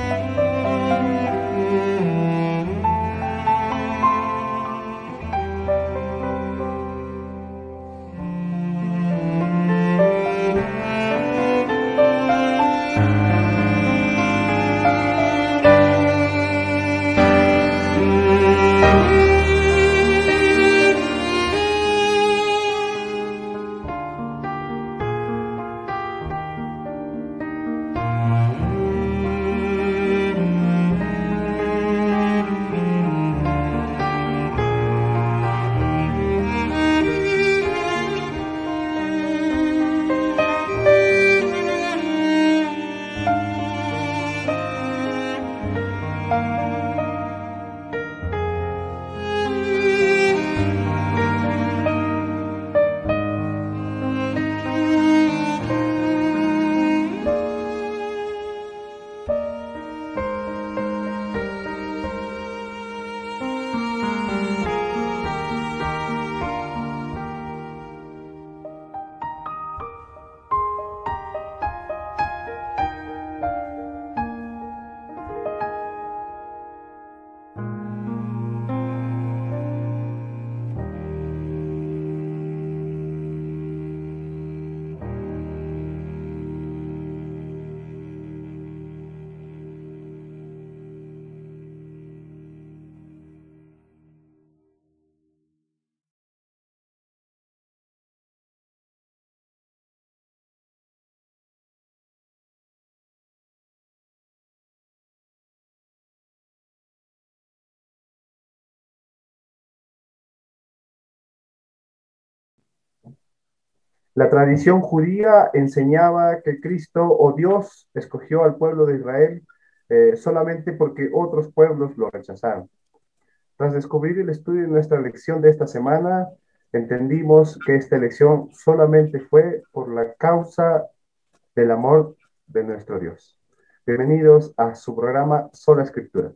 La tradición judía enseñaba que Cristo o Dios escogió al pueblo de Israel solamente porque otros pueblos lo rechazaron. Tras descubrir el estudio de nuestra lección de esta semana, entendimos que esta elección solamente fue por la causa del amor de nuestro Dios. Bienvenidos a su programa Sola Escritura.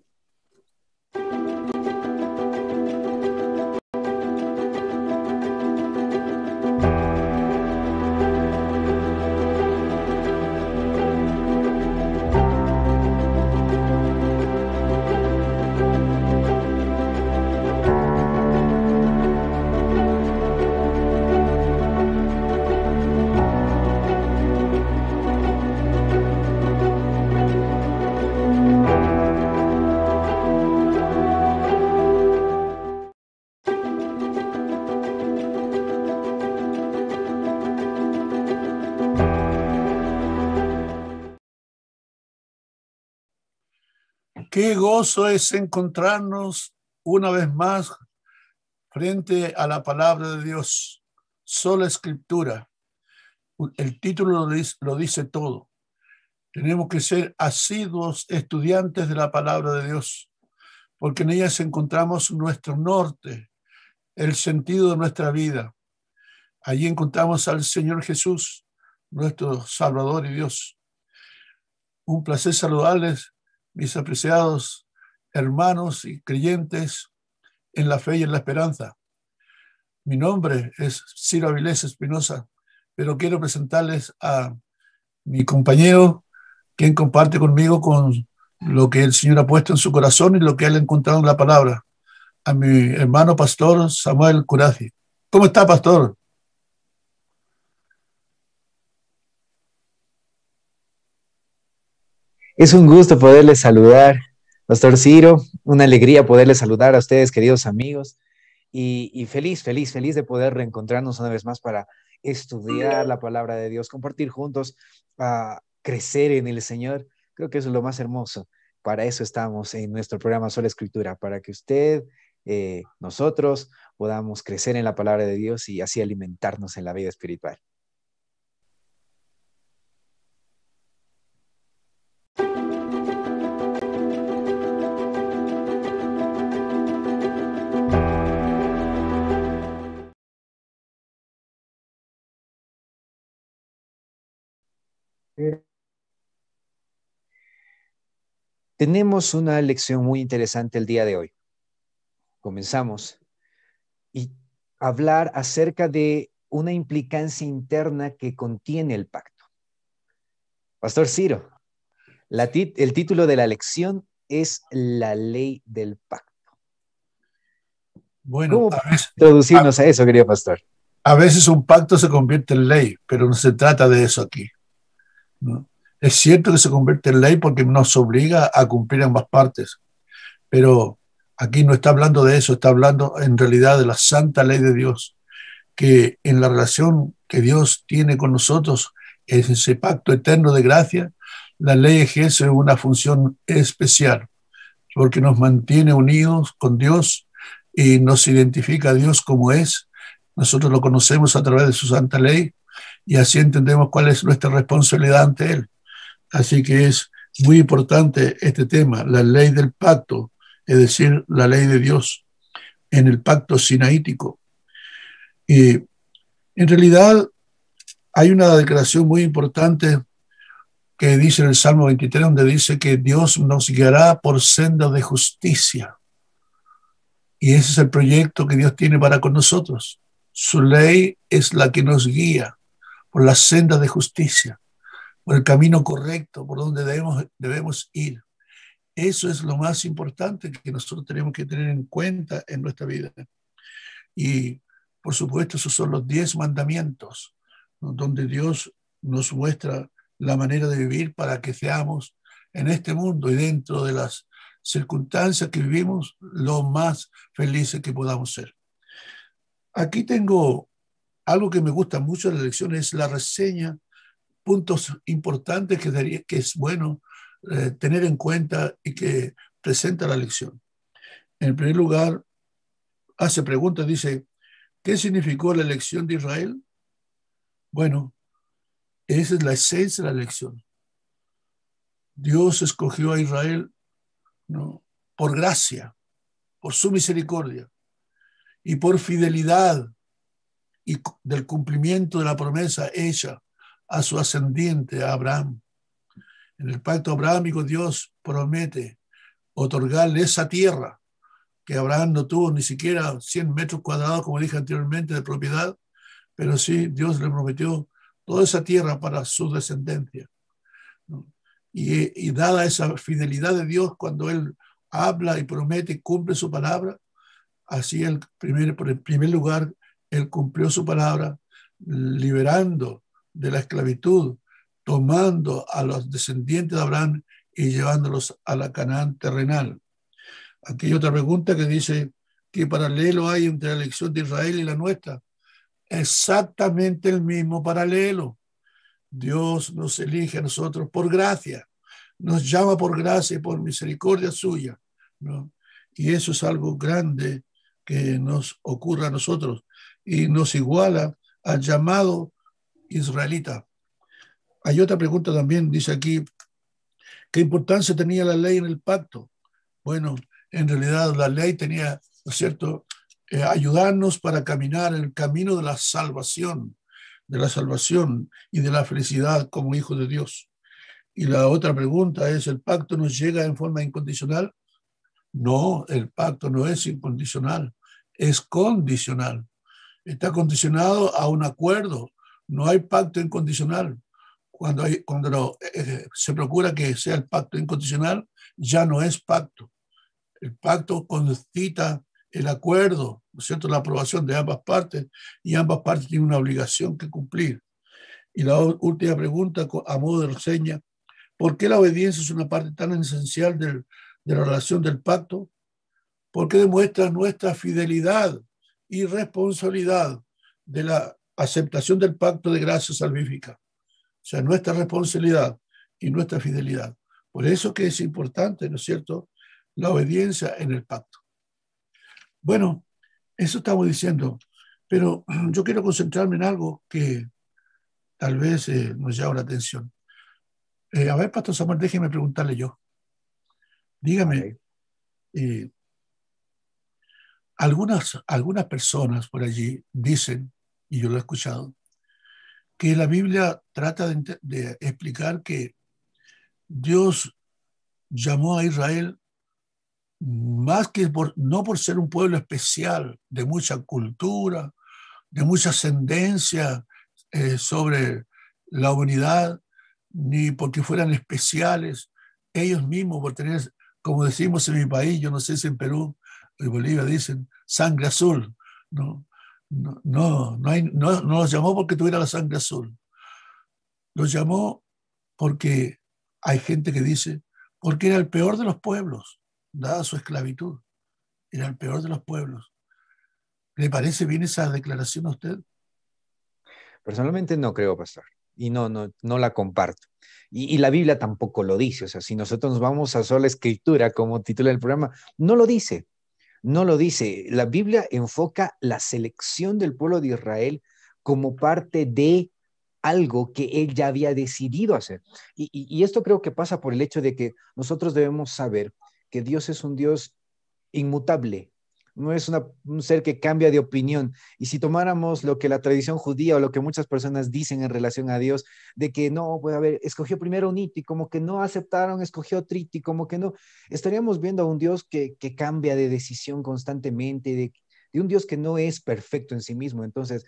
Qué gozo es encontrarnos una vez más frente a la palabra de Dios, sola escritura. El título lo dice todo. Tenemos que ser asiduos estudiantes de la palabra de Dios, porque en ellas encontramos nuestro norte, el sentido de nuestra vida. Allí encontramos al Señor Jesús, nuestro Salvador y Dios. Un placer saludarles, mis apreciados hermanos y creyentes en la fe y en la esperanza. Mi nombre es Ciro Avilés Espinosa, pero quiero presentarles a mi compañero, quien comparte conmigo con lo que el Señor ha puesto en su corazón y lo que él ha encontrado en la palabra, a mi hermano pastor Samuel Curazi. ¿Cómo está, pastor? Es un gusto poderles saludar, Pastor Ciro, una alegría poderles saludar a ustedes, queridos amigos, y feliz de poder reencontrarnos una vez más para estudiar la palabra de Dios, compartir juntos, crecer en el Señor. Creo que eso es lo más hermoso. Para eso estamos en nuestro programa Sola Escritura, para que usted, nosotros, podamos crecer en la palabra de Dios y así alimentarnos en la vida espiritual. Tenemos una lección muy interesante el día de hoy. Comenzamos y hablar acerca de una implicancia interna que contiene el pacto. Pastor Ciro. El título de la lección es La ley del pacto. Bueno, ¿Cómo introducirnos a eso, querido pastor? A veces un pacto se convierte en ley, pero no se trata de eso aquí, ¿no? Es cierto que se convierte en ley porque nos obliga a cumplir ambas partes, pero aquí no está hablando de eso, está hablando en realidad de la santa ley de Dios, que en la relación que Dios tiene con nosotros, es ese pacto eterno de gracia, la ley ejerce una función especial, porque nos mantiene unidos con Dios y nos identifica a Dios como es. Nosotros lo conocemos a través de su santa ley y así entendemos cuál es nuestra responsabilidad ante Él. Así que es muy importante este tema, la ley del pacto, es decir, la ley de Dios en el pacto sinaítico. Y en realidad hay una declaración muy importante que dice en el Salmo 23, donde dice que Dios nos guiará por sendas de justicia. Y ese es el proyecto que Dios tiene para con nosotros. Su ley es la que nos guía por las sendas de justicia, por el camino correcto, por donde debemos ir. Eso es lo más importante que nosotros tenemos que tener en cuenta en nuestra vida. Y, por supuesto, esos son los 10 mandamientos, ¿no? Donde Dios nos muestra la manera de vivir para que seamos en este mundo y dentro de las circunstancias que vivimos lo más felices que podamos ser. Aquí tengo algo que me gusta mucho de la lección, es la reseña, puntos importantes que es bueno tener en cuenta y que presenta la lección. En primer lugar, hace preguntas, dice, ¿qué significó la elección de Israel? Bueno, esa es la esencia de la elección. Dios escogió a Israel, ¿no?, por gracia, por su misericordia y por fidelidad y del cumplimiento de la promesa hecha a su ascendiente, a Abraham. En el pacto abrahámico Dios promete otorgarle esa tierra que Abraham no tuvo ni siquiera 100 metros cuadrados, como dije anteriormente, de propiedad, pero sí Dios le prometió toda esa tierra para su descendencia, ¿no? Y dada esa fidelidad de Dios, cuando Él habla y promete y cumple su palabra, así por el primer lugar, Él cumplió su palabra, liberando de la esclavitud, tomando a los descendientes de Abraham y llevándolos a la Canaán terrenal. Aquí hay otra pregunta que dice, ¿qué paralelo hay entre la elección de Israel y la nuestra? Exactamente el mismo paralelo. Dios nos elige a nosotros por gracia, nos llama por gracia y por misericordia suya, ¿no? Y eso es algo grande que nos ocurre a nosotros y nos iguala al llamado israelita. Hay otra pregunta también, dice aquí, ¿qué importancia tenía la ley en el pacto? Bueno, en realidad la ley tenía, ¿no es cierto?, ayudarnos para caminar en el camino de la salvación y de la felicidad como hijos de Dios. Y la otra pregunta es, ¿el pacto nos llega en forma incondicional? No, el pacto no es incondicional, es condicional. Está condicionado a un acuerdo. No hay pacto incondicional. Cuando se procura que sea el pacto incondicional, ya no es pacto. El pacto concita el acuerdo, ¿no es cierto?, la aprobación de ambas partes, y ambas partes tienen una obligación que cumplir. Y la última pregunta, a modo de reseña, ¿por qué la obediencia es una parte tan esencial de la relación del pacto? Porque demuestra nuestra fidelidad y responsabilidad de la aceptación del pacto de gracia salvífica. O sea, nuestra responsabilidad y nuestra fidelidad. Por eso que es importante, ¿no es cierto?, la obediencia en el pacto. Bueno, eso estamos diciendo, pero yo quiero concentrarme en algo que tal vez nos llama la atención. A ver, Pastor Samuel, déjeme preguntarle yo. Dígame, algunas personas por allí dicen, y yo lo he escuchado, que la Biblia trata de explicar que Dios llamó a Israel más que no por ser un pueblo especial, de mucha cultura, de mucha ascendencia sobre la humanidad, ni porque fueran especiales, ellos mismos, por tener, como decimos en mi país, yo no sé si en Perú o en Bolivia dicen sangre azul, no, no los llamó porque tuviera la sangre azul, los llamó porque hay gente que dice, porque era el peor de los pueblos, dada su esclavitud, era el peor de los pueblos. ¿Le parece bien esa declaración a usted? Personalmente no creo, pastor, y no la comparto. Y la Biblia tampoco lo dice. O sea, si nosotros nos vamos a sola escritura, como titula el programa, no lo dice. No lo dice. La Biblia enfoca la selección del pueblo de Israel como parte de algo que él ya había decidido hacer. Y esto creo que pasa por el hecho de que nosotros debemos saber que Dios es un Dios inmutable, no es un ser que cambia de opinión. Y si tomáramos lo que la tradición judía o lo que muchas personas dicen en relación a Dios, de que no, pues a ver, escogió primero un hito y como que no aceptaron, escogió otro hito y como que no, estaríamos viendo a un Dios que cambia de decisión constantemente, de un Dios que no es perfecto en sí mismo. Entonces,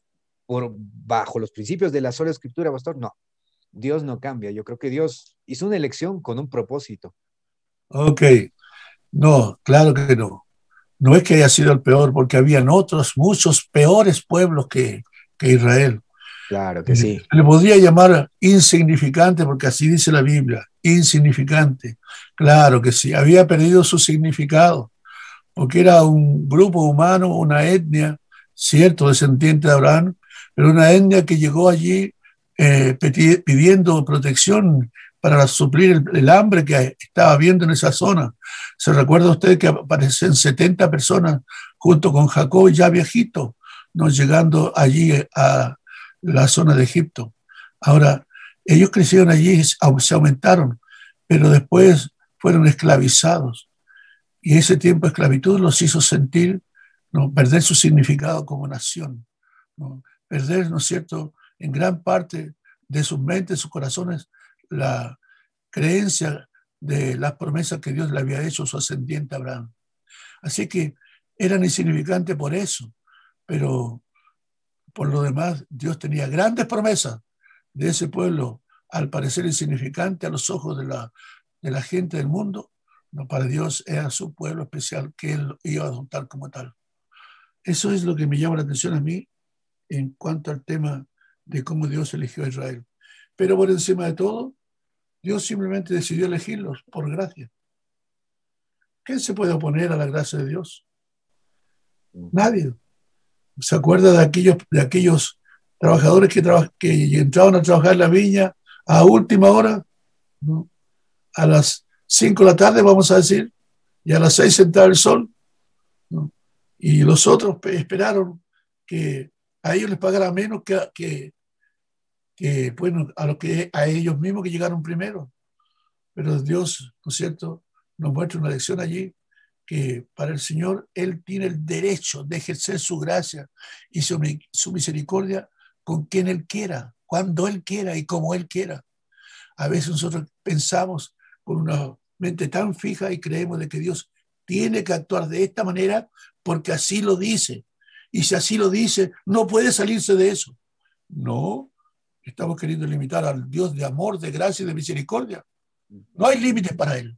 bajo los principios de la sola escritura, pastor, no, Dios no cambia. Yo creo que Dios hizo una elección con un propósito. Ok, no, claro que no. No es que haya sido el peor, porque habían otros, muchos peores pueblos que Israel. Claro que sí. Le podría llamar insignificante, porque así dice la Biblia, insignificante. Claro que sí, había perdido su significado, porque era un grupo humano, una etnia, cierto, descendiente de Abraham, pero una etnia que llegó allí pidiendo protección para suplir el hambre que estaba habiendo en esa zona. ¿Se recuerda usted que aparecen 70 personas junto con Jacob ya viejito, no llegando allí a la zona de Egipto? Ahora, ellos crecieron allí, se aumentaron, pero después fueron esclavizados. Y ese tiempo de esclavitud los hizo sentir, ¿no?, perder su significado como nación, ¿no? Perder, ¿no es cierto?, en gran parte de sus mentes, sus corazones, la creencia de las promesas que Dios le había hecho a su ascendiente Abraham. Así que eran insignificantes por eso, pero por lo demás Dios tenía grandes promesas de ese pueblo, al parecer insignificante a los ojos de la gente del mundo. No, para Dios era su pueblo especial que Él iba a adoptar como tal. Eso es lo que me llama la atención a mí en cuanto al tema de cómo Dios eligió a Israel. Pero por encima de todo, Dios simplemente decidió elegirlos por gracia. ¿Quién se puede oponer a la gracia de Dios? Nadie. ¿Se acuerda de aquellos trabajadores que entraban a trabajar en la viña a última hora? ¿No? A las 5 de la tarde, vamos a decir, y a las 6 entraba el sol, ¿no? Y los otros esperaron que a ellos les pagara menos bueno, a ellos mismos que llegaron primero. Pero Dios, ¿no es cierto?, nos muestra una lección allí, que para el Señor Él tiene el derecho de ejercer su gracia y su misericordia con quien Él quiera, cuando Él quiera y como Él quiera. A veces nosotros pensamos con una mente tan fija y creemos de que Dios tiene que actuar de esta manera porque así lo dice. Y si así lo dice, no puede salirse de eso. No, estamos queriendo limitar al Dios de amor, de gracia y de misericordia. No hay límites para Él.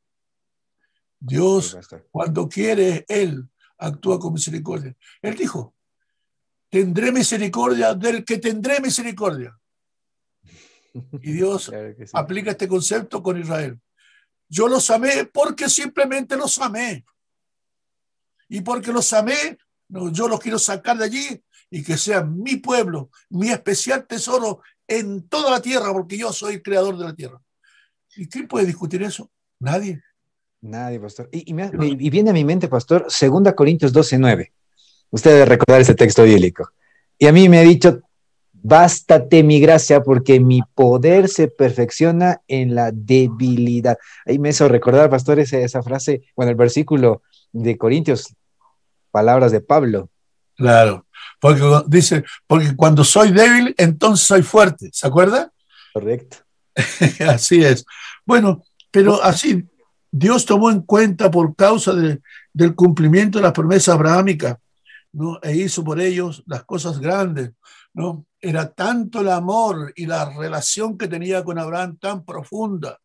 Dios, cuando quiere, Él actúa con misericordia. Él dijo, tendré misericordia del que tendré misericordia. Y Dios claro que sí. Aplica este concepto con Israel. Yo los amé porque simplemente los amé. Y porque los amé, no, yo los quiero sacar de allí y que sean mi pueblo, mi especial tesoro en toda la tierra, porque yo soy el creador de la tierra. ¿Y quién puede discutir eso? Nadie. Nadie, pastor. Y viene a mi mente, pastor, 2 Corintios 12:9. Usted debe recordar ese texto bíblico. Y a mí me ha dicho, bástate mi gracia porque mi poder se perfecciona en la debilidad. Ahí me hizo recordar, pastor, esa frase, bueno, el versículo de Corintios, palabras de Pablo. Claro, porque dice, porque cuando soy débil, entonces soy fuerte. ¿Se acuerda? Correcto. Así es. Bueno, pero así Dios tomó en cuenta por causa del cumplimiento de la promesa abrahámica, ¿no? E hizo por ellos las cosas grandes, ¿no? Era tanto el amor y la relación que tenía con Abraham tan profunda,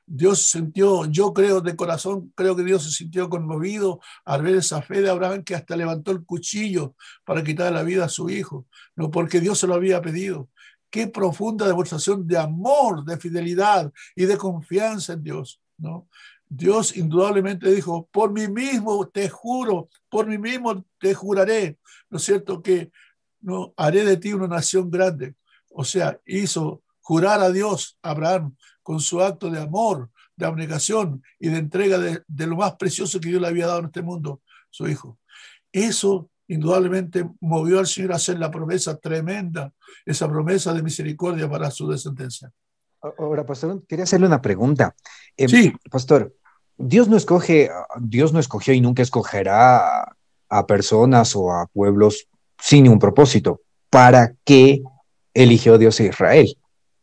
Dios sintió, yo creo de corazón, creo que Dios se sintió conmovido al ver esa fe de Abraham, que hasta levantó el cuchillo para quitar la vida a su hijo, no porque Dios se lo había pedido. Qué profunda demostración de amor, de fidelidad y de confianza en Dios, ¿no? Dios indudablemente dijo, por mí mismo te juro, por mí mismo te juraré, ¿no es cierto? Que no haré de ti una nación grande. O sea, hizo jurar a Dios, a Abraham, con su acto de amor, de abnegación y de entrega de lo más precioso que Dios le había dado en este mundo, su hijo. Eso indudablemente movió al Señor a hacer la promesa tremenda, esa promesa de misericordia para su descendencia. Ahora, pastor, quería hacerle una pregunta. Sí, Pastor, Dios no escogió y nunca escogerá a personas o a pueblos sin ningún propósito. ¿Para qué eligió Dios a Israel?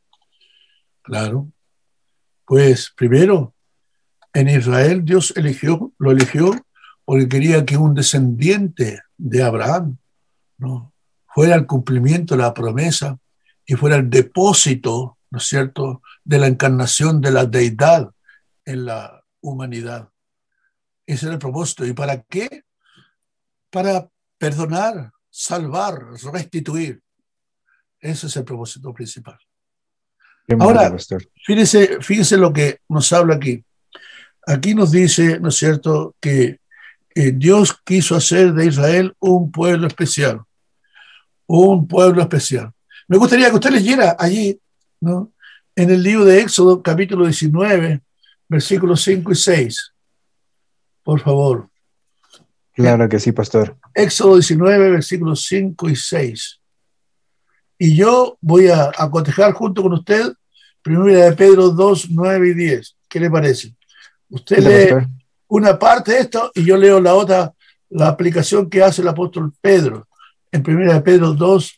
claro. Pues primero, en Israel Dios lo eligió porque quería que un descendiente de Abraham, ¿no?, fuera el cumplimiento de la promesa y fuera el depósito, ¿no es cierto?, de la encarnación de la deidad en la humanidad. Ese era el propósito. ¿Y para qué? Para perdonar, salvar, restituir. Ese es el propósito principal. Tremendo, Ahora, pastor. fíjese lo que nos habla aquí. Aquí nos dice, ¿no es cierto?, que Dios quiso hacer de Israel un pueblo especial. Un pueblo especial. Me gustaría que usted leyera allí, ¿no?, en el libro de Éxodo, capítulo 19, versículos 5 y 6. Por favor. Claro que sí, pastor. Éxodo 19, versículos 5 y 6. Y yo voy a cotejar junto con usted Primera de Pedro 2, 9 y 10. ¿Qué le parece? Usted Hola, lee pastor. una parte de esto y yo leo la otra, la aplicación que hace el apóstol Pedro. En Primera de Pedro 2,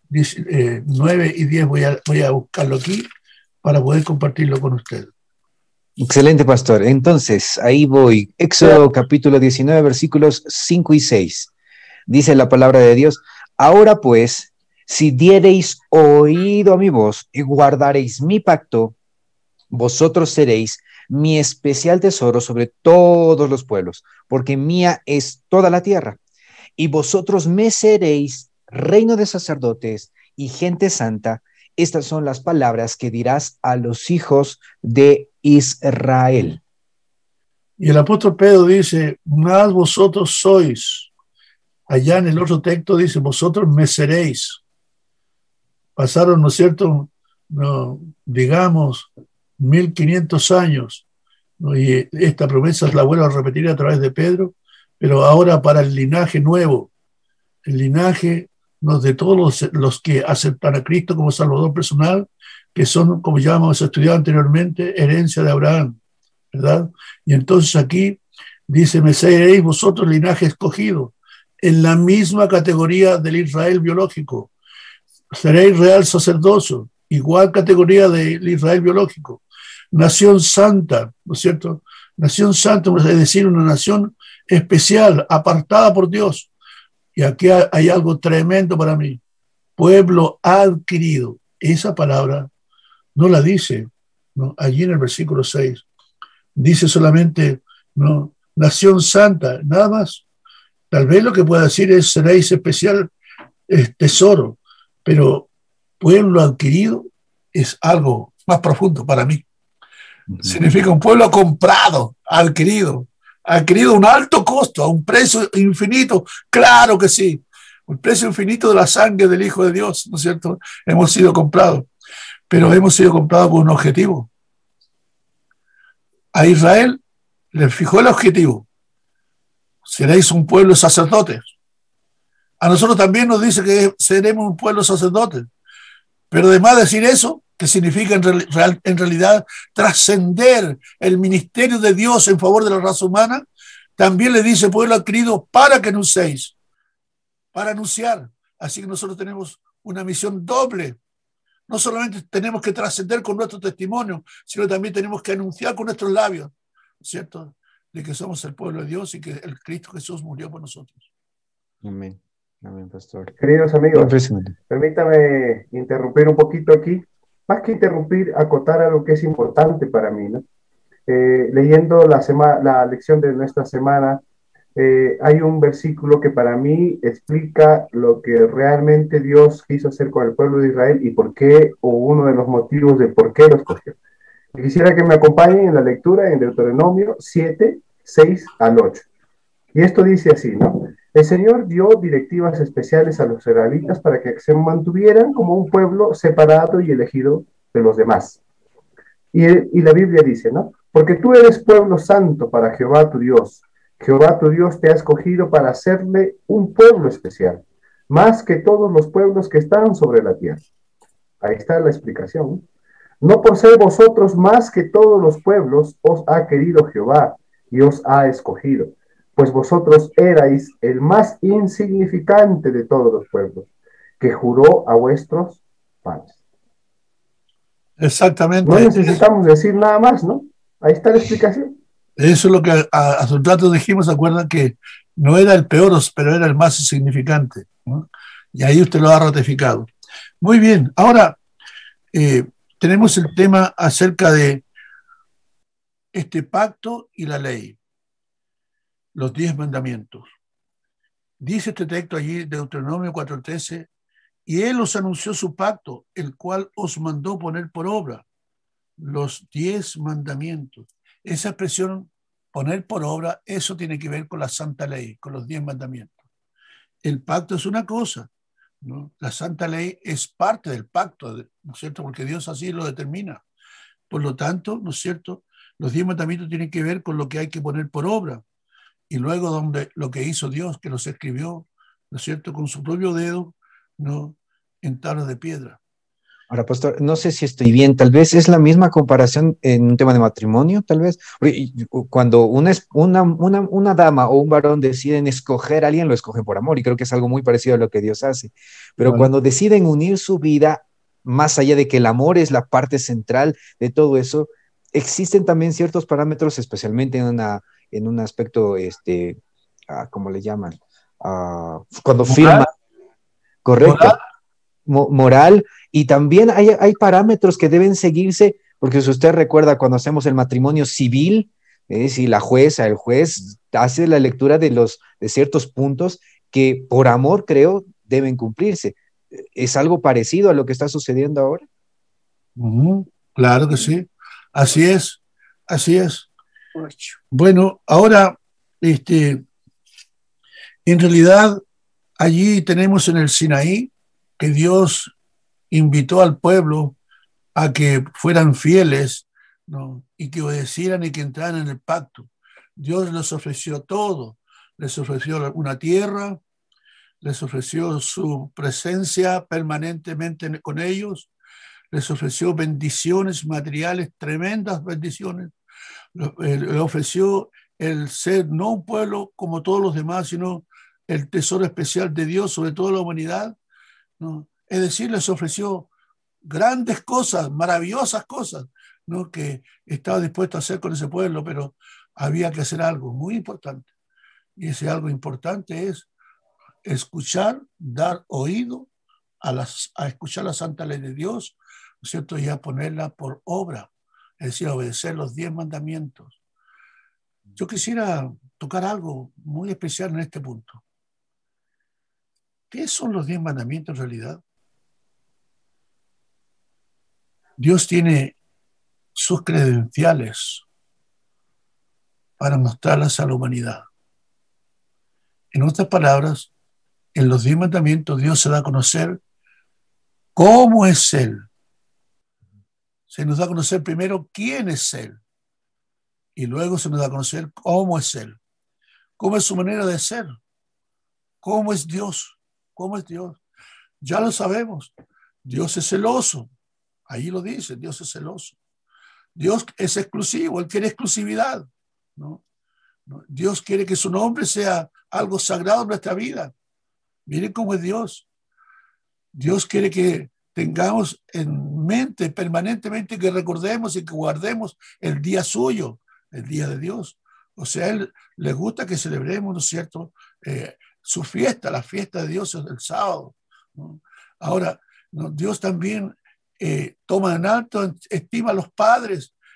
9 y 10 voy a buscarlo aquí para poder compartirlo con usted. Excelente, pastor. Entonces, ahí voy. Éxodo capítulo 19, versículos 5 y 6. Dice la palabra de Dios: ahora pues, si diereis oído a mi voz y guardareis mi pacto, vosotros seréis mi especial tesoro sobre todos los pueblos, porque mía es toda la tierra. Y vosotros me seréis reino de sacerdotes y gente santa. Estas son las palabras que dirás a los hijos de Israel. Y el apóstol Pedro dice, más vosotros sois. Allá en el otro texto dice, vosotros me seréis. Pasaron, ¿no es cierto?, no, digamos, 1500 años, ¿no?, y esta promesa la vuelvo a repetir a través de Pedro, pero ahora para el linaje nuevo, el linaje, ¿no?, de todos los que aceptan a Cristo como Salvador personal, que son, como ya hemos estudiado anteriormente, herencia de Abraham, ¿verdad? Y entonces aquí dice, me seréis vosotros linaje escogido, en la misma categoría del Israel biológico. Seréis real sacerdocio, igual categoría del Israel biológico. Nación santa, ¿no es cierto? Nación santa, es decir, una nación especial, apartada por Dios. Y aquí hay algo tremendo para mí. Pueblo adquirido. Esa palabra no la dice, ¿no?, allí en el versículo 6. Dice solamente, ¿no?, nación santa, nada más. Tal vez lo que pueda decir es seréis especial tesoro, pero pueblo adquirido es algo más profundo para mí. Significa un pueblo comprado, adquirido a un alto costo, a un precio infinito. Claro que sí, un precio infinito de la sangre del Hijo de Dios, ¿no es cierto? Hemos sido comprados, pero hemos sido comprados con un objetivo. A Israel le fijó el objetivo: seréis un pueblo sacerdote. A nosotros también nos dice que seremos un pueblo sacerdote. Pero además de decir eso, que significa en realidad trascender el ministerio de Dios en favor de la raza humana, también le dice pueblo adquirido para que anunciéis, para anunciar. Así que nosotros tenemos una misión doble. No solamente tenemos que trascender con nuestro testimonio, sino también tenemos que anunciar con nuestros labios, ¿cierto?, de que somos el pueblo de Dios y que el Cristo Jesús murió por nosotros. Amén. Amén, pastor. Queridos amigos, Impresionante. permítame interrumpir un poquito aquí. Más que interrumpir, acotar algo que es importante para mí, ¿no? leyendo la lección de nuestra semana, hay un versículo que para mí explica lo que realmente Dios quiso hacer con el pueblo de Israel y por qué, o uno de los motivos de por qué lo escogió. Quisiera que me acompañen en la lectura en Deuteronomio 7, 6 al 8. Y esto dice así, ¿no? El Señor dio directivas especiales a los israelitas para que se mantuvieran como un pueblo separado y elegido de los demás. Y la Biblia dice, ¿no? Porque tú eres pueblo santo para Jehová tu Dios. Jehová tu Dios te ha escogido para hacerle un pueblo especial, más que todos los pueblos que están sobre la tierra. Ahí está la explicación. No por ser vosotros más que todos los pueblos os ha querido Jehová y os ha escogido, pues vosotros erais el más insignificante de todos los pueblos, que juró a vuestros padres. No Exactamente. necesitamos decir nada más, ¿no? Ahí está la explicación. Eso es lo que a su rato dijimos, ¿se acuerdan? Que no era el peor, pero era el más insignificante, ¿no? Y ahí usted lo ha ratificado. Muy bien, ahora tenemos el tema acerca de este pacto y la ley, los 10 mandamientos. Dice este texto allí, Deuteronomio 4:13, y él os anunció su pacto, el cual os mandó poner por obra los 10 mandamientos. Esa expresión, poner por obra, eso tiene que ver con la santa ley, con los 10 mandamientos. El pacto es una cosa, ¿no? La santa ley es parte del pacto, ¿no es cierto? Porque Dios así lo determina. Por lo tanto, ¿no es cierto? Los 10 mandamientos tienen que ver con lo que hay que poner por obra. Y luego donde lo que hizo Dios, que los escribió, ¿no es cierto? Con su propio dedo, ¿no? En tablas de piedra. Ahora, pastor, no sé si estoy bien, tal vez es la misma comparación en un tema de matrimonio, tal vez. Cuando una dama o un varón deciden escoger a alguien, lo escogen por amor, y creo que es algo muy parecido a lo que Dios hace. Pero Bueno, cuando deciden unir su vida, más allá de que el amor es la parte central de todo eso, existen también ciertos parámetros, especialmente en un aspecto, ¿cómo le llaman? Cuando moral, firma, correcto, moral, moral, y también hay parámetros que deben seguirse, porque si usted recuerda cuando hacemos el matrimonio civil, si la jueza, el juez hace la lectura de ciertos puntos que por amor, creo, deben cumplirse. ¿Es algo parecido a lo que está sucediendo ahora? claro que sí. Así es, así es. Bueno, ahora, en realidad, allí tenemos en el Sinaí que Dios invitó al pueblo a que fueran fieles, ¿no? Y que obedecieran y que entraran en el pacto. Dios les ofreció todo, les ofreció una tierra, les ofreció su presencia permanentemente con ellos, les ofreció bendiciones materiales, tremendas bendiciones, le ofreció el ser no un pueblo como todos los demás, sino el tesoro especial de Dios sobre toda la humanidad, ¿no? Es decir, les ofreció grandes cosas, maravillosas cosas, ¿no? Que estaba dispuesto a hacer con ese pueblo, pero había que hacer algo muy importante. Y ese algo importante es escuchar, dar oído a escuchar la santa ley de Dios, ¿no es cierto? Y a ponerla por obra, es decir, obedecer los 10 mandamientos. Yo quisiera tocar algo muy especial en este punto. ¿Qué son los 10 mandamientos en realidad? Dios tiene sus credenciales para mostrarlas a la humanidad. En otras palabras, en los 10 mandamientos Dios se da a conocer cómo es Él. Se nos da a conocer primero quién es Él y luego se nos da a conocer cómo es Él, cómo es su manera de ser, cómo es Dios, cómo es Dios. Ya lo sabemos, Dios es celoso, ahí lo dice, Dios es celoso. Dios es exclusivo, Él quiere exclusividad, ¿no? Dios quiere que su nombre sea algo sagrado en nuestra vida. Miren cómo es Dios. Dios quiere que tengamos en mente permanentemente, que recordemos y que guardemos el día suyo, el día de Dios. O sea, a Él le gusta que celebremos, ¿no es cierto?, su fiesta, la fiesta de Dios es el sábado, ¿no? Ahora, ¿no? Dios también toma en alto, estima a los padres,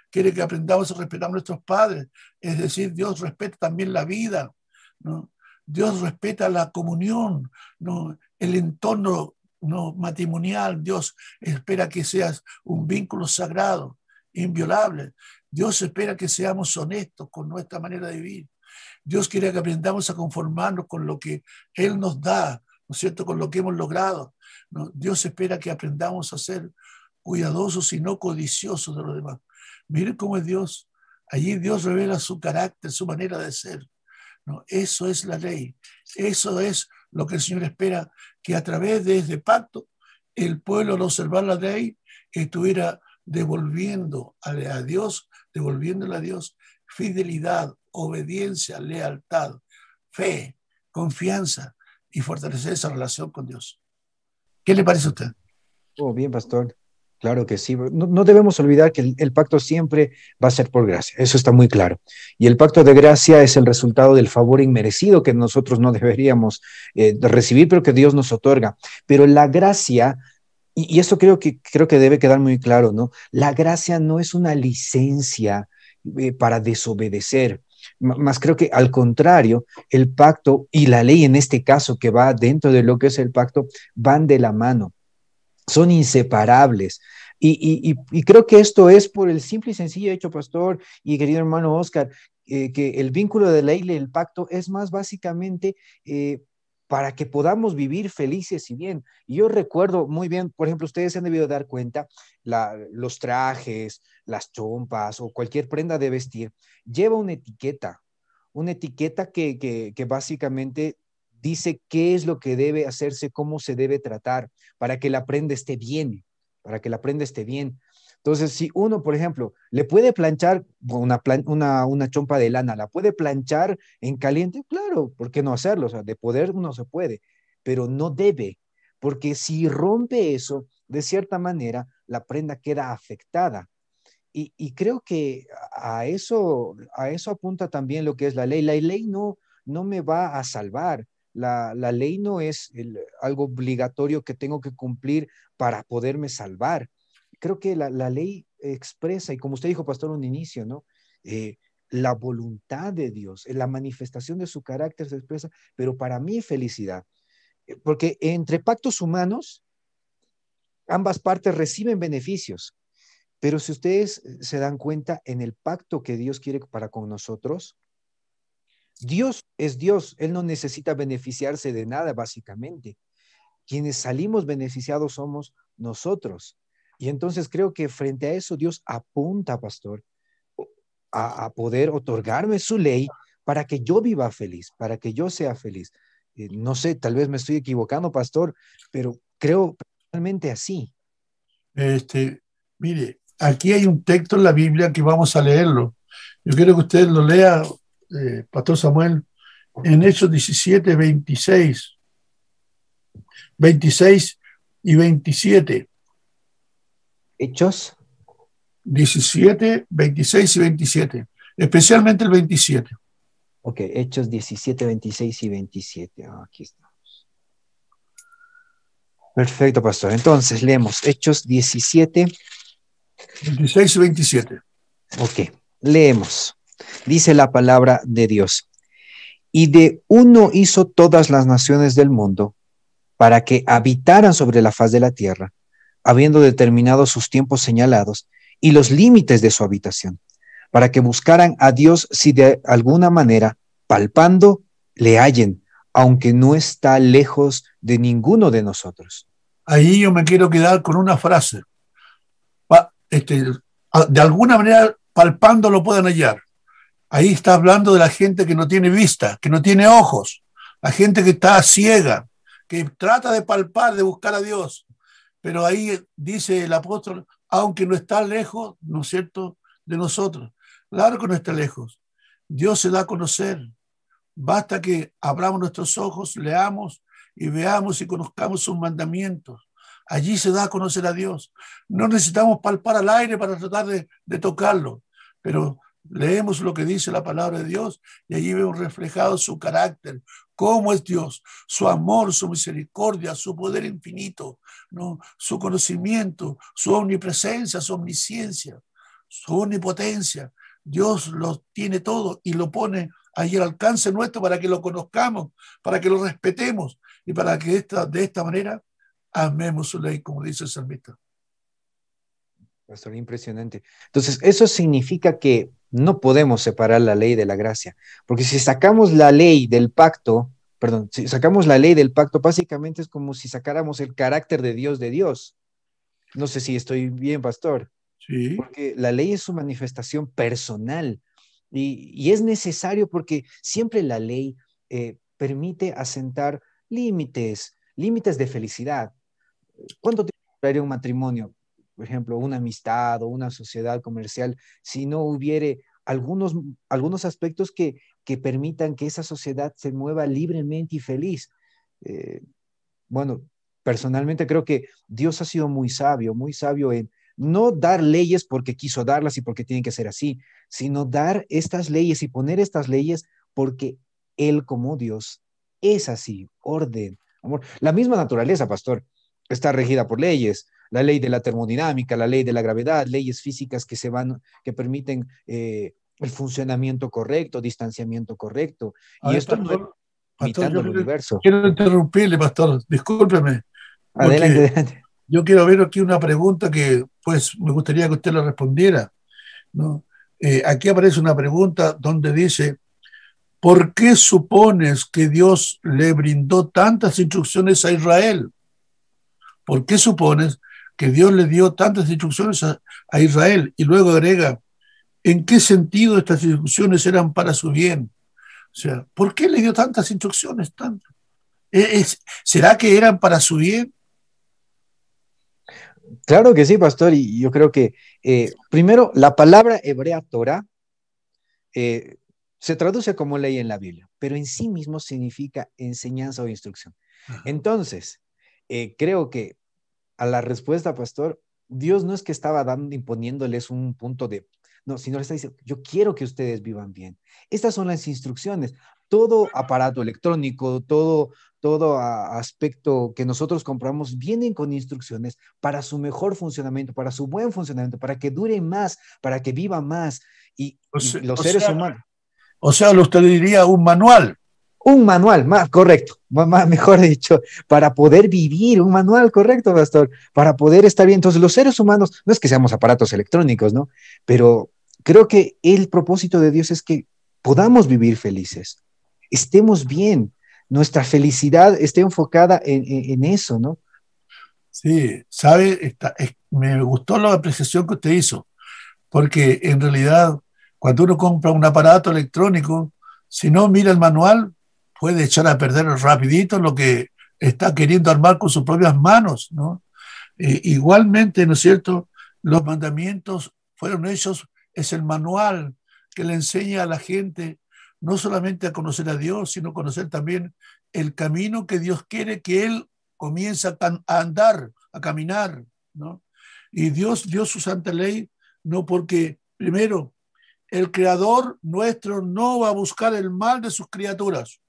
quiere que aprendamos a respetar a nuestros padres. Es decir, Dios respeta también la vida, ¿no? Dios respeta la comunión, ¿no? El entorno, ¿no?, matrimonial. Dios espera que seas un vínculo sagrado, inviolable. Dios espera que seamos honestos con nuestra manera de vivir. Dios quiere que aprendamos a conformarnos con lo que Él nos da, ¿no es cierto?, con lo que hemos logrado, ¿no? Dios espera que aprendamos a ser cuidadosos y no codiciosos de los demás. Miren cómo es Dios. Allí Dios revela su carácter, su manera de ser, ¿no? Eso es la ley. Eso es lo que el Señor espera, que a través de este pacto el pueblo al observar la ley estuviera devolviendo a Dios, devolviéndole a Dios fidelidad, obediencia, lealtad, fe, confianza y fortalecer esa relación con Dios. ¿Qué le parece a usted? Oh, bien, pastor. Claro que sí. No debemos olvidar que el pacto siempre va a ser por gracia. Eso está muy claro. Y el pacto de gracia es el resultado del favor inmerecido que nosotros no deberíamos recibir, pero que Dios nos otorga. Pero la gracia, y esto creo que debe quedar muy claro, ¿no? La gracia no es una licencia para desobedecer. Más creo que al contrario, el pacto y la ley en este caso que va dentro de lo que es el pacto van de la mano, son inseparables. Y creo que esto es por el simple y sencillo hecho, pastor y querido hermano Oscar, que el vínculo de la ley y el pacto es más básicamente para que podamos vivir felices y bien. Y yo recuerdo muy bien, por ejemplo, ustedes se han debido dar cuenta, los trajes, las chompas o cualquier prenda de vestir, lleva una etiqueta que básicamente dice qué es lo que debe hacerse, cómo se debe tratar, para que la prenda esté bien, para que la prenda esté bien. Entonces, si uno, por ejemplo, le puede planchar una chompa de lana, la puede planchar en caliente, claro, ¿por qué no hacerlo? O sea, de poder uno se puede, pero no debe, porque si rompe eso, de cierta manera, la prenda queda afectada. Y creo que a eso apunta también lo que es la ley. La ley no me va a salvar. La ley no es algo obligatorio que tengo que cumplir para poderme salvar. Creo que la ley expresa, y como usted dijo, pastor, un inicio, ¿no? La voluntad de Dios, la manifestación de su carácter se expresa, pero para mi felicidad. Porque entre pactos humanos, ambas partes reciben beneficios. Pero si ustedes se dan cuenta en el pacto que Dios quiere para con nosotros, Dios es Dios, Él no necesita beneficiarse de nada, básicamente. Quienes salimos beneficiados somos nosotros. Y entonces creo que frente a eso Dios apunta, pastor, a poder otorgarme su ley para que yo viva feliz, para que yo sea feliz. No sé, tal vez me estoy equivocando, pastor, pero creo realmente así. Mire, aquí hay un texto en la Biblia que vamos a leerlo. Yo quiero que usted lo lea, Pastor Samuel, en Hechos 17, 26 y 27. Hechos 17, 26 y 27. Especialmente el 27. Ok, Hechos 17, 26 y 27. Aquí estamos. Perfecto, pastor. Entonces, leemos Hechos 17. 26 y 27. Ok, leemos. Dice la palabra de Dios. Y de uno hizo todas las naciones del mundo para que habitaran sobre la faz de la tierra, habiendo determinado sus tiempos señalados y los límites de su habitación, para que buscaran a Dios si de alguna manera, palpando, le hallen, aunque no está lejos de ninguno de nosotros. Ahí yo me quiero quedar con una frase. De alguna manera, palpando lo pueden hallar. Ahí está hablando de la gente que no tiene vista, que no tiene ojos, la gente que está ciega, que trata de palpar, de buscar a Dios. Pero ahí dice el apóstol, aunque no está lejos, ¿no es cierto?, de nosotros. Claro que no está lejos. Dios se da a conocer. Basta que abramos nuestros ojos, leamos y veamos y conozcamos sus mandamientos. Allí se da a conocer a Dios. No necesitamos palpar al aire para tratar de tocarlo, pero leemos lo que dice la palabra de Dios y allí vemos reflejado su carácter, cómo es Dios, su amor, su misericordia, su poder infinito, ¿no?, su conocimiento, su omnipresencia, su omnisciencia. su omnipotencia. Dios lo tiene todo y lo pone ahí al alcance nuestro para que lo conozcamos, para que lo respetemos y para que de esta manera amemos su ley, como dice el salmista. Pastor, impresionante. Entonces, eso significa que no podemos separar la ley de la gracia, porque si sacamos la ley del pacto, perdón, si sacamos la ley del pacto, básicamente es como si sacáramos el carácter de Dios. No sé si estoy bien, pastor. Sí. Porque la ley es su manifestación personal y es necesario porque siempre la ley permite asentar límites de felicidad. ¿Cuánto tiempo duraría un matrimonio? Por ejemplo, una amistad o una sociedad comercial, si no hubiere algunos aspectos que permitan que esa sociedad se mueva libremente y feliz. Bueno, personalmente creo que Dios ha sido muy sabio en no dar leyes porque quiso darlas y porque tienen que ser así, sino dar estas leyes y poner estas leyes porque Él como Dios es así, orden, amor. La misma naturaleza, pastor, está regida por leyes, la ley de la termodinámica, la ley de la gravedad, leyes físicas que permiten el funcionamiento correcto, distanciamiento correcto. A Y ver, esto no es limitando el universo. quiero interrumpirle, pastor, discúlpeme, Adelante, porque adelante. yo quiero ver aquí una pregunta que pues me gustaría que usted la respondiera, ¿no? Aquí aparece una pregunta donde dice, ¿por qué supones que Dios le brindó tantas instrucciones a Israel? ¿Por qué supones que Dios le dio tantas instrucciones a Israel? Y luego agrega, ¿en qué sentido estas instrucciones eran para su bien? O sea, ¿por qué le dio tantas instrucciones? ¿Será que eran para su bien? Claro que sí, pastor, y yo creo que primero la palabra hebrea Torah se traduce como ley en la Biblia, pero en sí mismo significa enseñanza o instrucción. Entonces, creo que a la respuesta, pastor, Dios no es que estaba imponiéndoles un punto de, no, sino le está diciendo, yo quiero que ustedes vivan bien. Estas son las instrucciones. Todo aparato electrónico, todo aspecto que nosotros compramos vienen con instrucciones para su mejor funcionamiento, para su buen funcionamiento, para que dure más, para que viva más. Y los seres humanos. O sea, usted diría un manual. Un manual, más correcto, mejor dicho, para poder vivir, un manual correcto, pastor, para poder estar bien. Entonces, los seres humanos, no es que seamos aparatos electrónicos, ¿no? Pero creo que el propósito de Dios es que podamos vivir felices, estemos bien, nuestra felicidad esté enfocada en eso, ¿no? Sí, sabe, me gustó la apreciación que usted hizo, porque en realidad, cuando uno compra un aparato electrónico, si no mira el manual, puede echar a perder rapidito lo que está queriendo armar con sus propias manos, ¿no? Igualmente, ¿no es cierto? Los mandamientos fueron hechos, es el manual que le enseña a la gente no solamente a conocer a Dios, sino conocer también el camino que Dios quiere que él comience a andar, a caminar, ¿no? Y Dios dio su santa ley no porque, primero, el creador nuestro no va a buscar el mal de sus criaturas.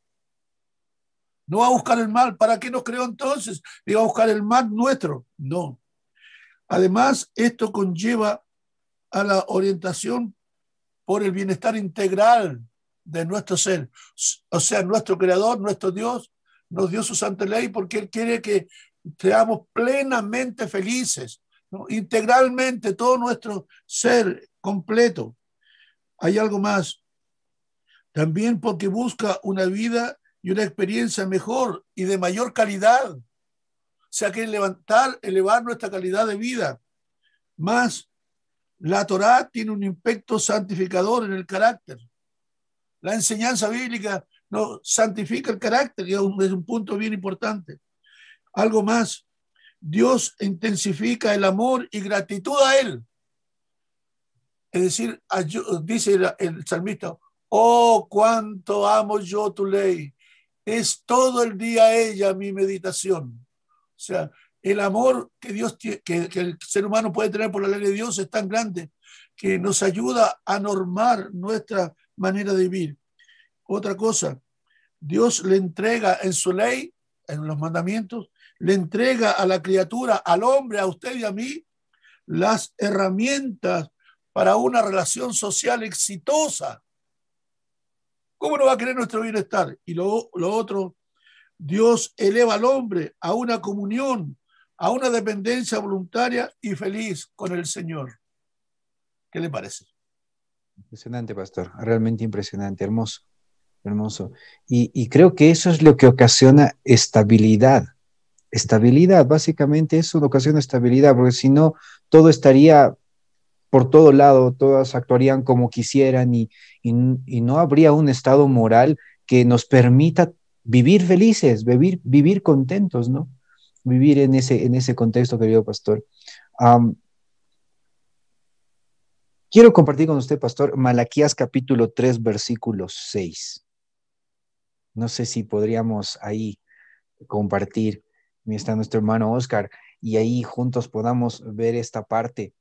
No va a buscar el mal. ¿Para qué nos creó entonces? ¿Iba a buscar el mal nuestro? No. Además, esto conlleva a la orientación por el bienestar integral de nuestro ser. O sea, nuestro creador, nuestro Dios, nos dio su santa ley porque Él quiere que seamos plenamente felices, ¿no? Integralmente, todo nuestro ser completo. Hay algo más. También porque busca una vida y una experiencia mejor y de mayor calidad. O sea, que elevar nuestra calidad de vida. Más, la Torá tiene un impacto santificador en el carácter. La enseñanza bíblica no santifica el carácter y es un punto bien importante. Algo más, Dios intensifica el amor y gratitud a Él. Es decir, dice el salmista, oh, cuánto amo yo tu ley. Es todo el día ella mi meditación. O sea, el amor que Dios que el ser humano puede tener por la ley de Dios es tan grande que nos ayuda a normar nuestra manera de vivir. Otra cosa, Dios le entrega en su ley, en los mandamientos, le entrega a la criatura, al hombre, a usted y a mí, las herramientas para una relación social exitosa. ¿Cómo no va a querer nuestro bienestar? Y lo otro, Dios eleva al hombre a una comunión, a una dependencia voluntaria y feliz con el Señor. ¿Qué le parece? Impresionante, pastor, realmente impresionante, hermoso, hermoso. Y creo que eso es lo que ocasiona estabilidad. Estabilidad, básicamente eso ocasiona estabilidad, porque si no, todo estaría por todo lado, todas actuarían como quisieran y no habría un estado moral que nos permita vivir felices, vivir contentos, ¿no? Vivir en ese contexto, querido pastor. Quiero compartir con usted, pastor, Malaquías capítulo 3, versículo 6. No sé si podríamos ahí compartir, está nuestro hermano Oscar, y ahí juntos podamos ver esta parte.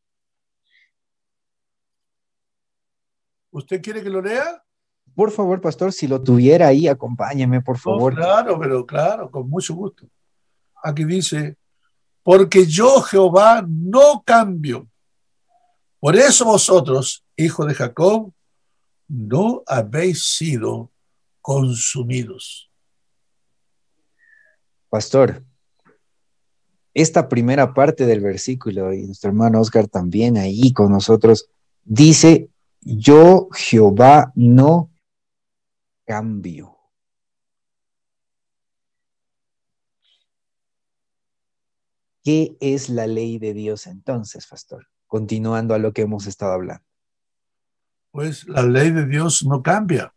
¿Usted quiere que lo lea? Por favor, pastor, si lo tuviera ahí, acompáñeme, por favor. No, claro, pero claro, con mucho gusto. Aquí dice, porque yo, Jehová, no cambio. Por eso vosotros, hijos de Jacob, no habéis sido consumidos. Pastor, esta primera parte del versículo, y nuestro hermano Oscar también ahí con nosotros, dice, yo, Jehová, no cambio. ¿Qué es la ley de Dios entonces, pastor? Continuando a lo que hemos estado hablando. Pues la ley de Dios no cambia.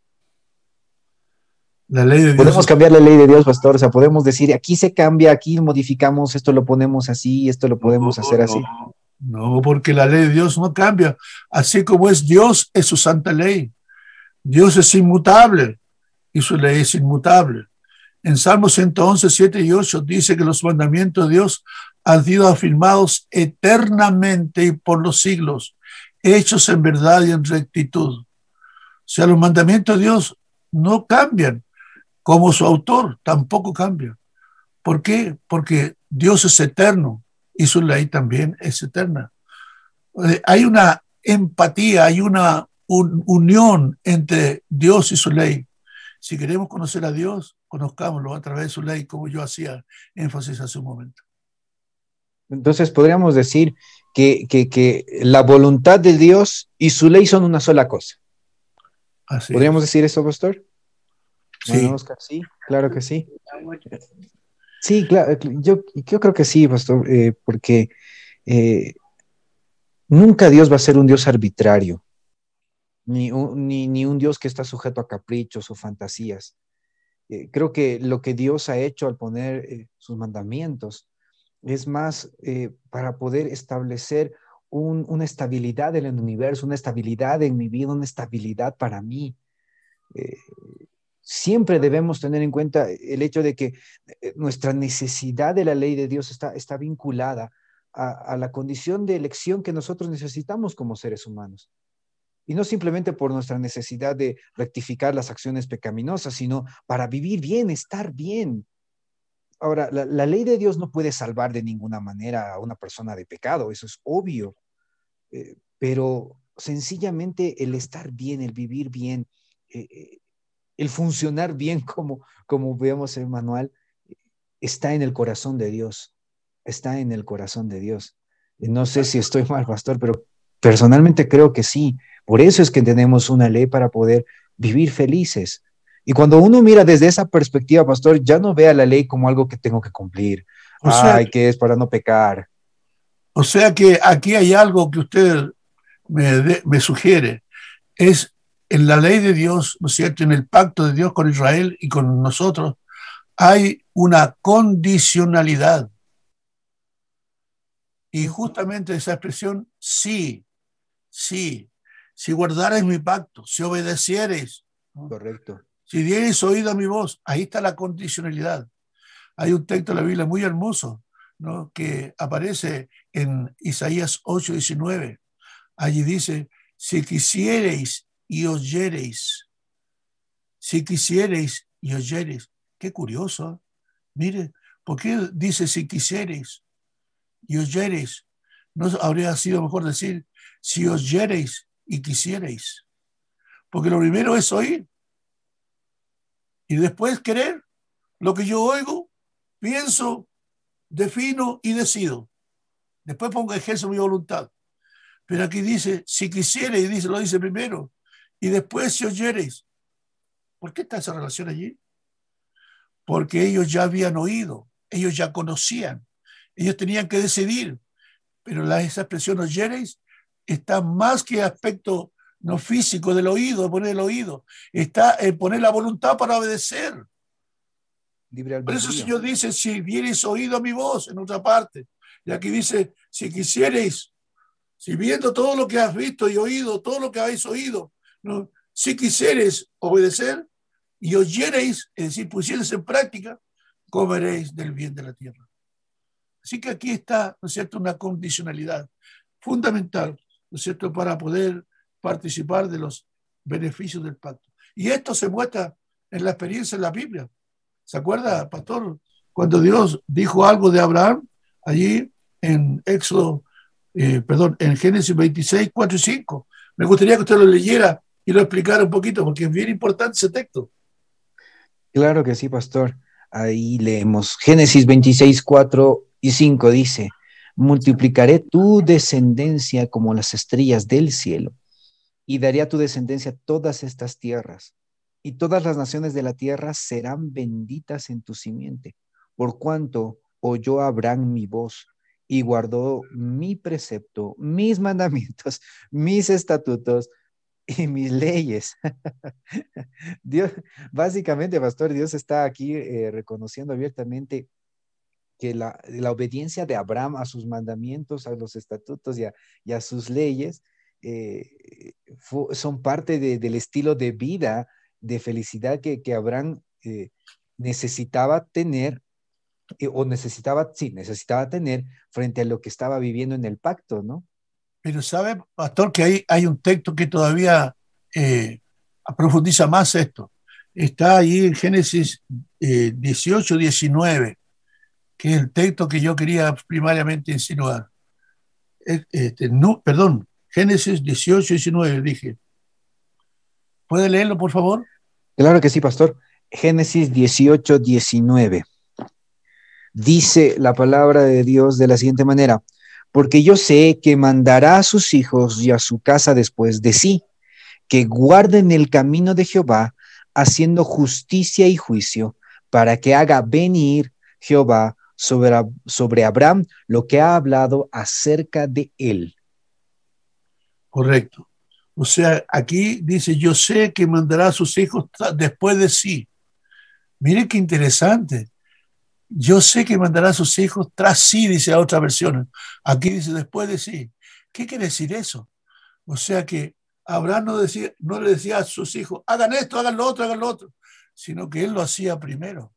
La ley de Dios. Podemos cambiar la ley de Dios, pastor. O sea, podemos decir, aquí se cambia, aquí modificamos, esto lo ponemos así, esto lo podemos hacer así. No, porque la ley de Dios no cambia. Así como es Dios, es su santa ley. Dios es inmutable y su ley es inmutable. En Salmos 111, 7 y 8 dice que los mandamientos de Dios han sido afirmados eternamente y por los siglos, hechos en verdad y en rectitud. O sea, los mandamientos de Dios no cambian, como su autor tampoco cambia. ¿Por qué? Porque Dios es eterno y su ley también es eterna. Hay una empatía, hay una unión entre Dios y su ley. Si queremos conocer a Dios, conozcámoslo a través de su ley, como yo hacía énfasis hace un momento. Entonces podríamos decir que la voluntad de Dios y su ley son una sola cosa. Así ¿Podríamos es. decir eso, pastor? Sí. Bueno, Oscar, sí, claro que sí. Sí, claro, yo creo que sí, pastor, porque nunca Dios va a ser un Dios arbitrario, ni un Dios que está sujeto a caprichos o fantasías. Creo que lo que Dios ha hecho al poner sus mandamientos es más para poder establecer una estabilidad en el universo, una estabilidad en mi vida, una estabilidad para mí. Siempre debemos tener en cuenta el hecho de que nuestra necesidad de la ley de Dios está vinculada a la condición de elección que nosotros necesitamos como seres humanos. Y no simplemente por nuestra necesidad de rectificar las acciones pecaminosas, sino para vivir bien, estar bien. Ahora, la ley de Dios no puede salvar de ninguna manera a una persona de pecado, eso es obvio, pero sencillamente el estar bien, el vivir bien, el funcionar bien, como vemos en el manual, está en el corazón de Dios, está en el corazón de Dios. No sé si estoy mal, pastor, pero personalmente creo que sí. Por eso es que tenemos una ley para poder vivir felices. Y cuando uno mira desde esa perspectiva, pastor, ya no ve a la ley como algo que tengo que cumplir. Que es para no pecar. O sea que aquí hay algo que usted me sugiere. Es en la ley de Dios, ¿no es cierto? En el pacto de Dios con Israel y con nosotros, hay una condicionalidad. Y justamente esa expresión, sí, si guardares mi pacto, si obedecieres, ¿no? Correcto. Si dieres oído a mi voz, ahí está la condicionalidad. Hay un texto de la Biblia muy hermoso, ¿no? Que aparece en Isaías 8:19. Allí dice, si quisiereis y oyereis, si quisiereis y oyereis. Qué curioso. Mire, ¿por qué dice si quisiereis y oyereis? ¿No habría sido mejor decir si oyereis y quisiereis. Porque lo primero es oír y después querer. Lo que yo oigo, pienso, defino y decido. Después pongo ejerzo mi voluntad. Pero aquí dice, si quisiereis, dice, lo dice primero. Y después si oyereis. ¿Por qué está esa relación allí? Porque ellos ya habían oído, ellos ya conocían, ellos tenían que decidir. Pero esa expresión oyereis está más que aspecto no físico del oído, de poner el oído. Está en poner la voluntad para obedecer. Libre Por eso el albedrío. Señor dice, si viereis oído a mi voz, en otra parte. Y aquí dice, si quisiereis, si viendo todo lo que has visto y oído, todo lo que habéis oído, ¿no? Si quisiereis obedecer y oyereis, es decir, pusiereis en práctica, comeréis del bien de la tierra. Así que aquí está, ¿no es cierto?, una condicionalidad fundamental, ¿no es cierto?, para poder participar de los beneficios del pacto. Y esto se muestra en la experiencia en la Biblia. ¿Se acuerda, pastor? Cuando Dios dijo algo de Abraham, allí en en Génesis 26, 4 y 5. Me gustaría que usted lo leyera y lo explicara un poquito, porque es bien importante ese texto. Claro que sí, pastor. Ahí leemos Génesis 26, 4 y 5 dice, multiplicaré tu descendencia como las estrellas del cielo y daré a tu descendencia todas estas tierras y todas las naciones de la tierra serán benditas en tu simiente, por cuanto oyó Abraham mi voz y guardó mi precepto, mis mandamientos, mis estatutos y mis leyes. Dios, básicamente, pastor, Dios está aquí reconociendo abiertamente que la obediencia de Abraham a sus mandamientos, a los estatutos y a sus leyes son parte del estilo de vida, de felicidad que Abraham necesitaba tener, necesitaba tener frente a lo que estaba viviendo en el pacto, ¿no? Pero sabe, pastor, que hay un texto que todavía profundiza más esto. Está ahí en Génesis 18, 19, que es el texto que yo quería primariamente insinuar. Perdón, Génesis 18, 19, dije. ¿Puede leerlo, por favor? Claro que sí, pastor. Génesis 18, 19. Dice la palabra de Dios de la siguiente manera, porque yo sé que mandará a sus hijos y a su casa después de sí, que guarden el camino de Jehová, haciendo justicia y juicio, para que haga venir Jehová sobre Abraham lo que ha hablado acerca de él. Correcto. O sea, aquí dice, yo sé que mandará a sus hijos después de sí. Mire qué interesante. Yo sé que mandará a sus hijos tras sí, dice la otra versión. Aquí dice después de sí. ¿Qué quiere decir eso? O sea que Abraham no le decía a sus hijos, hagan esto, hagan lo otro, sino que él lo hacía primero.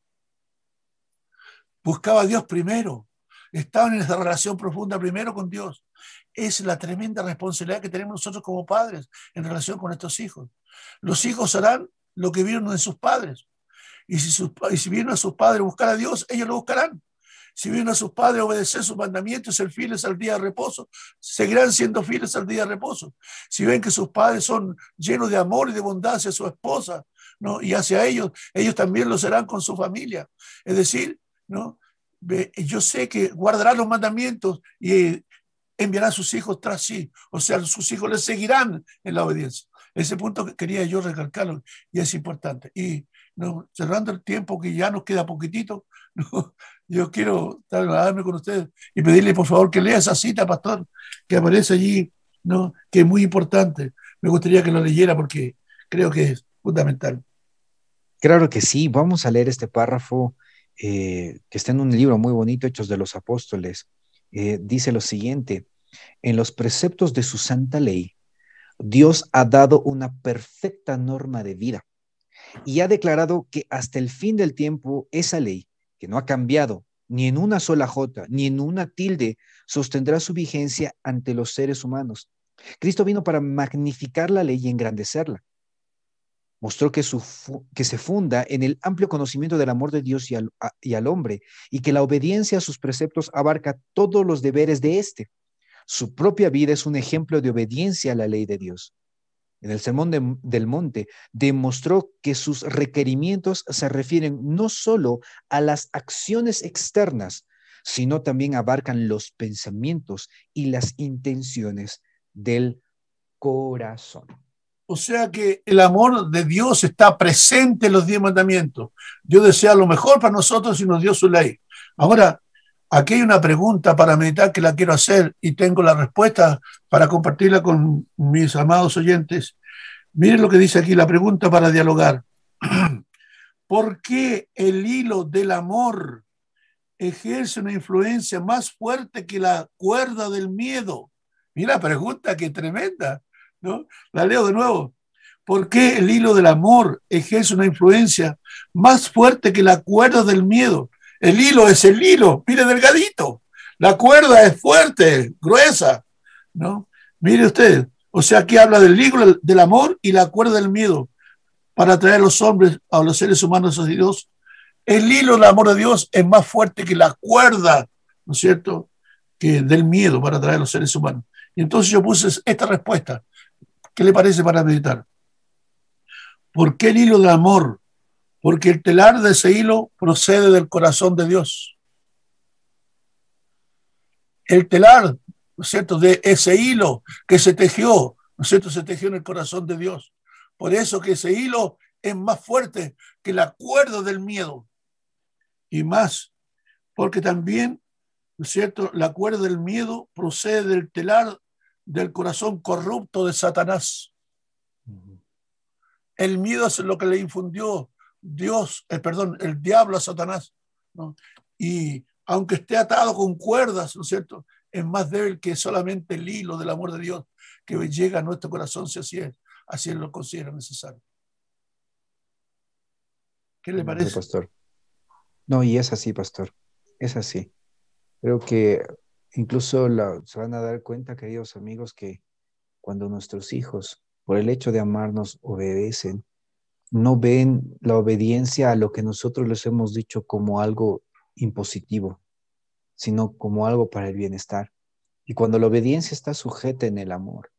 Buscaba a Dios primero. Estaban en esa relación profunda primero con Dios. Es la tremenda responsabilidad que tenemos nosotros como padres en relación con estos hijos. Los hijos harán lo que vieron en sus padres. Y si vieron a sus padres buscar a Dios, ellos lo buscarán. Si vieron a sus padres obedecer sus mandamientos y ser fieles al día de reposo, seguirán siendo fieles al día de reposo. Si ven que sus padres son llenos de amor y de bondad hacia su esposa, ¿no?, y hacia ellos, ellos también lo serán con su familia. Es decir, ¿no?, yo sé que guardarán los mandamientos y enviará a sus hijos tras sí. O sea, sus hijos les seguirán en la obediencia. Ese punto que quería yo recalcarlo y es importante. Y no, cerrando el tiempo que ya nos queda poquitito, no, yo quiero trasladarme con ustedes y pedirle por favor que lea esa cita, pastor, que aparece allí, ¿no?, que es muy importante. Me gustaría que lo leyera porque creo que es fundamental. Claro que sí, vamos a leer este párrafo que está en un libro muy bonito, Hechos de los Apóstoles. Dice lo siguiente, en los preceptos de su santa ley, Dios ha dado una perfecta norma de vida y ha declarado que hasta el fin del tiempo esa ley, que no ha cambiado ni en una sola jota, ni en una tilde, sostendrá su vigencia ante los seres humanos. Cristo vino para magnificar la ley y engrandecerla. Mostró que se funda en el amplio conocimiento del amor de Dios y al hombre, y que la obediencia a sus preceptos abarca todos los deberes de éste. Su propia vida es un ejemplo de obediencia a la ley de Dios. En el Sermón del Monte demostró que sus requerimientos se refieren no solo a las acciones externas, sino también abarcan los pensamientos y las intenciones del corazón. O sea que el amor de Dios está presente en los 10 mandamientos. Dios desea lo mejor para nosotros y nos dio su ley. Ahora, aquí hay una pregunta para meditar que la quiero hacer y tengo la respuesta para compartirla con mis amados oyentes. Miren lo que dice aquí la pregunta para dialogar. ¿Por qué el hilo del amor ejerce una influencia más fuerte que la cuerda del miedo? Mira, pregunta que tremenda, ¿no? La leo de nuevo. ¿Por qué el hilo del amor ejerce una influencia más fuerte que la cuerda del miedo? El hilo es el hilo, mire, delgadito. La cuerda es fuerte, gruesa, ¿no? Mire usted, o sea, aquí habla del hilo del amor y la cuerda del miedo para atraer a los hombres, a los seres humanos a Dios. El hilo del amor de Dios es más fuerte que la cuerda, ¿no es cierto?, que del miedo para atraer a los seres humanos. Y entonces yo puse esta respuesta. ¿Qué le parece para meditar? ¿Por qué el hilo del amor? Porque el telar de ese hilo procede del corazón de Dios. El telar, ¿no es cierto?, de ese hilo que se tejió, ¿no es cierto?, se tejió en el corazón de Dios. Por eso que ese hilo es más fuerte que la cuerda del miedo. Y más, porque también, ¿no es cierto?, la cuerda del miedo procede del telar del corazón corrupto de Satanás. El miedo es lo que le infundió el diablo a Satanás, ¿no? Y aunque esté atado con cuerdas, ¿no es cierto?, es más débil que solamente el hilo del amor de Dios que llega a nuestro corazón si así él lo considera necesario. ¿Qué le parece? Pastor. No, y es así, pastor. Es así. Creo que incluso se van a dar cuenta, queridos amigos, que cuando nuestros hijos, por el hecho de amarnos, obedecen, no ven la obediencia a lo que nosotros les hemos dicho como algo impositivo, sino como algo para el bienestar. Y cuando la obediencia está sujeta en el amor,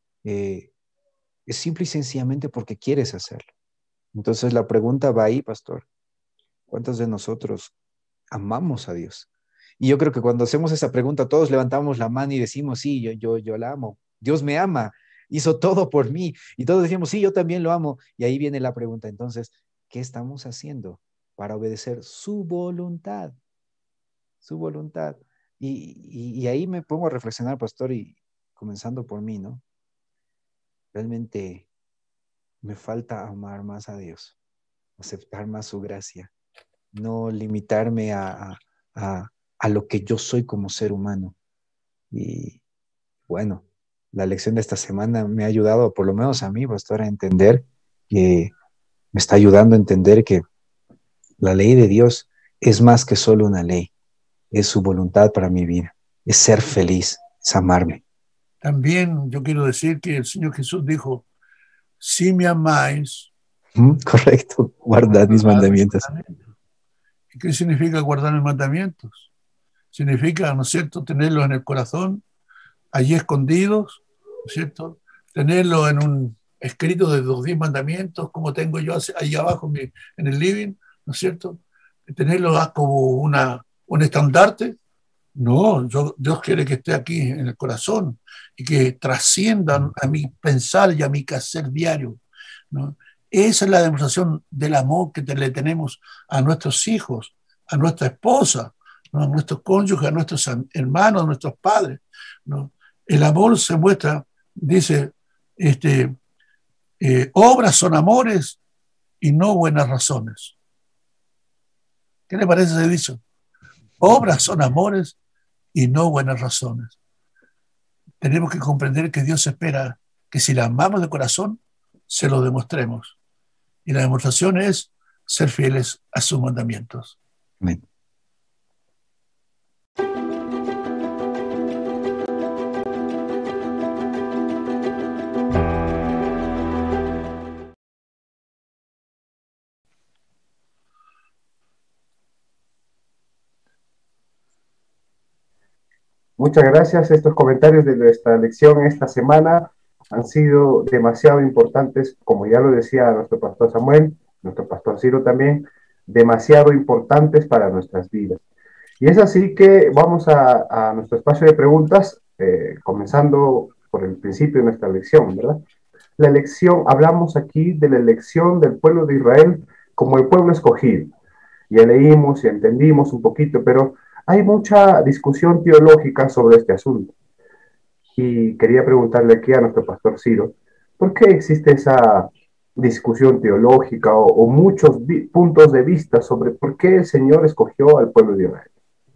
es simple y sencillamente porque quieres hacerlo. Entonces la pregunta va ahí, pastor. ¿Cuántos de nosotros amamos a Dios? Y yo creo que cuando hacemos esa pregunta, todos levantamos la mano y decimos, sí, yo la amo. Dios me ama, hizo todo por mí. Y todos decimos, sí, yo también lo amo. Y ahí viene la pregunta, entonces, ¿qué estamos haciendo para obedecer su voluntad? Su voluntad. Y ahí me pongo a reflexionar, pastor, y comenzando por mí, ¿no? Realmente me falta amar más a Dios, aceptar más su gracia, no limitarme a lo que yo soy como ser humano. Y bueno, la lección de esta semana me ha ayudado, por lo menos a mí, pastor, a entender que me está ayudando a entender que la ley de Dios es más que solo una ley, es su voluntad para mi vida, es ser feliz, es amarme. También yo quiero decir que el Señor Jesús dijo, si me amáis, correcto, guardad mis mandamientos. ¿Y qué significa guardar los mandamientos? Significa, ¿no es cierto?, tenerlos en el corazón, allí escondidos, ¿no es cierto?, tenerlo en un escrito de los 10 mandamientos, como tengo yo ahí abajo en el living, ¿no es cierto?, tenerlo como un estandarte. No, Dios quiere que esté aquí en el corazón y que trasciendan a mi pensar y a mi quehacer diario, ¿no? Esa es la demostración del amor que le tenemos a nuestros hijos, a nuestra esposa, ¿no?, a nuestros cónyuges, a nuestros hermanos, a nuestros padres, ¿no? El amor se muestra, dice, obras son amores y no buenas razones. ¿Qué le parece ese dicho? Obras son amores y no buenas razones. Tenemos que comprender que Dios espera que si la amamos de corazón, se lo demostremos. Y la demostración es ser fieles a sus mandamientos. Amén. muchas gracias. Estos comentarios de nuestra lección esta semana han sido demasiado importantes, como ya lo decía nuestro pastor Samuel, nuestro pastor Ciro también, demasiado importantes para nuestras vidas. Y es así que vamos a nuestro espacio de preguntas, comenzando por el principio de nuestra lección, ¿verdad? La elección, hablamos aquí de la elección del pueblo de Israel como el pueblo escogido. Ya leímos y entendimos un poquito, pero hay mucha discusión teológica sobre este asunto. Y quería preguntarle aquí a nuestro pastor Ciro, ¿por qué existe esa discusión teológica o muchos puntos de vista sobre por qué el Señor escogió al pueblo de Israel?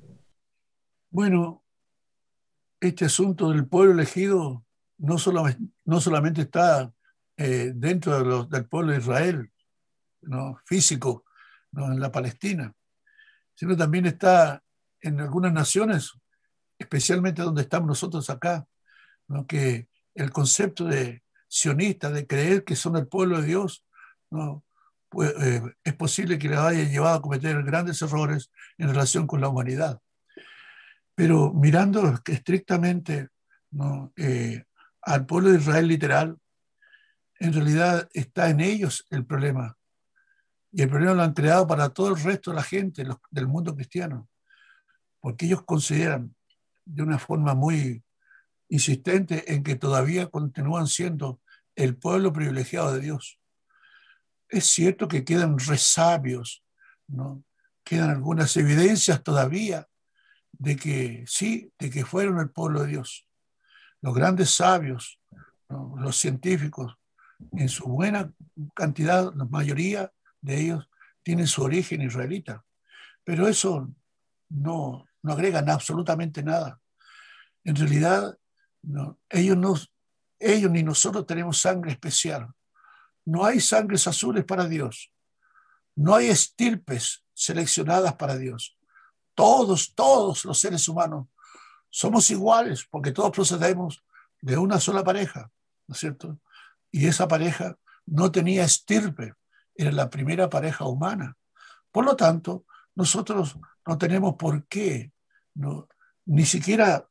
Bueno, este asunto del pueblo elegido no solamente está dentro del pueblo de Israel, ¿no? Físico, ¿no? En la Palestina, sino también está en algunas naciones, especialmente donde estamos nosotros acá, ¿no? Que el concepto de sionista, de creer que son el pueblo de Dios, ¿no? Pues, es posible que les haya llevado a cometer grandes errores en relación con la humanidad. Pero mirando estrictamente, ¿no? Al pueblo de Israel literal, en realidad está en ellos el problema. Y el problema lo han creado para todo el resto de la gente del mundo cristiano, porque ellos consideran de una forma muy insistente en que todavía continúan siendo el pueblo privilegiado de Dios. Es cierto que quedan resabios, ¿no? Quedan algunas evidencias todavía de que sí, de que fueron el pueblo de Dios. Los grandes sabios, ¿no? Los científicos, en su buena cantidad, la mayoría de ellos tienen su origen israelita. Pero eso no agrega absolutamente nada. En realidad, no, ellos ni nosotros tenemos sangre especial. No hay sangres azules para Dios. No hay estirpes seleccionadas para Dios. Todos los seres humanos somos iguales porque todos procedemos de una sola pareja, ¿no es cierto? Y esa pareja no tenía estirpe, era la primera pareja humana. Por lo tanto, nosotros no tenemos por qué, no, ni siquiera,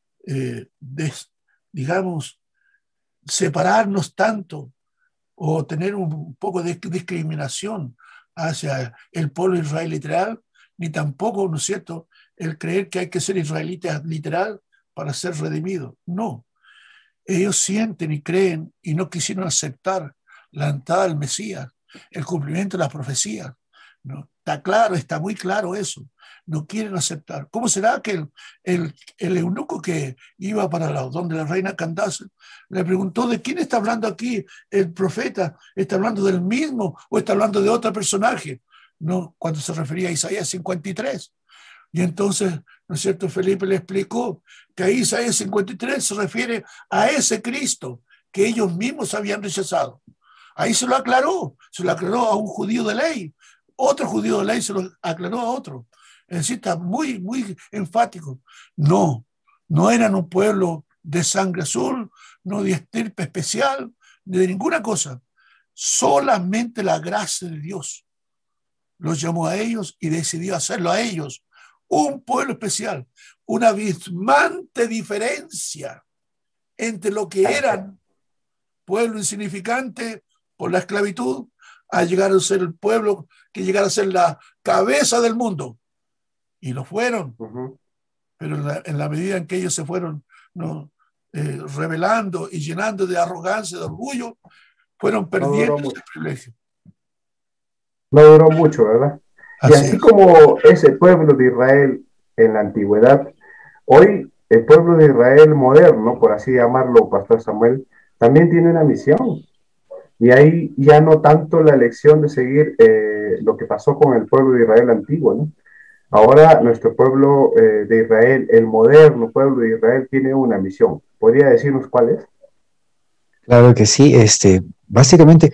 digamos, separarnos tanto o tener un poco de discriminación hacia el pueblo israelí literal, ni tampoco, ¿no es cierto?, el creer que hay que ser israelita literal para ser redimido. No, ellos sienten y creen y no quisieron aceptar la entrada del Mesías, el cumplimiento de las profecías, ¿no? Está claro, está muy claro eso. No quieren aceptar. ¿Cómo será que el eunuco que iba para donde la reina Candace le preguntó de quién está hablando aquí el profeta? ¿Está hablando del mismo o está hablando de otro personaje? No, cuando se refería a Isaías 53. Y entonces, ¿no es cierto?, Felipe le explicó que ahí Isaías 53 se refiere a ese Cristo que ellos mismos habían rechazado. Ahí se lo aclaró a un judío de ley. Otro judío de ley se lo aclaró a otro. Es decir, está muy, muy enfático. No eran un pueblo de sangre azul, no de estirpe especial, ni de ninguna cosa. Solamente la gracia de Dios los llamó a ellos y decidió hacerlo a ellos un pueblo especial. Una abismante diferencia entre lo que eran pueblo insignificante por la esclavitud a llegar a ser el pueblo que llegara a ser la cabeza del mundo. Y lo fueron. Pero en la medida en que ellos se fueron, ¿no?, revelando y llenando de arrogancia, de orgullo, fueron perdiendo ese privilegio. No duró mucho, ¿verdad? Y Así así es. como ese pueblo de Israel en la antigüedad, hoy el pueblo de Israel moderno, por así llamarlo, Pastor Samuel, también tiene una misión. Y ahí ya no tanto la elección de seguir lo que pasó con el pueblo de Israel antiguo, ¿no? Ahora nuestro pueblo de Israel, el moderno pueblo de Israel, tiene una misión. ¿Podría decirnos cuál es? Claro que sí, básicamente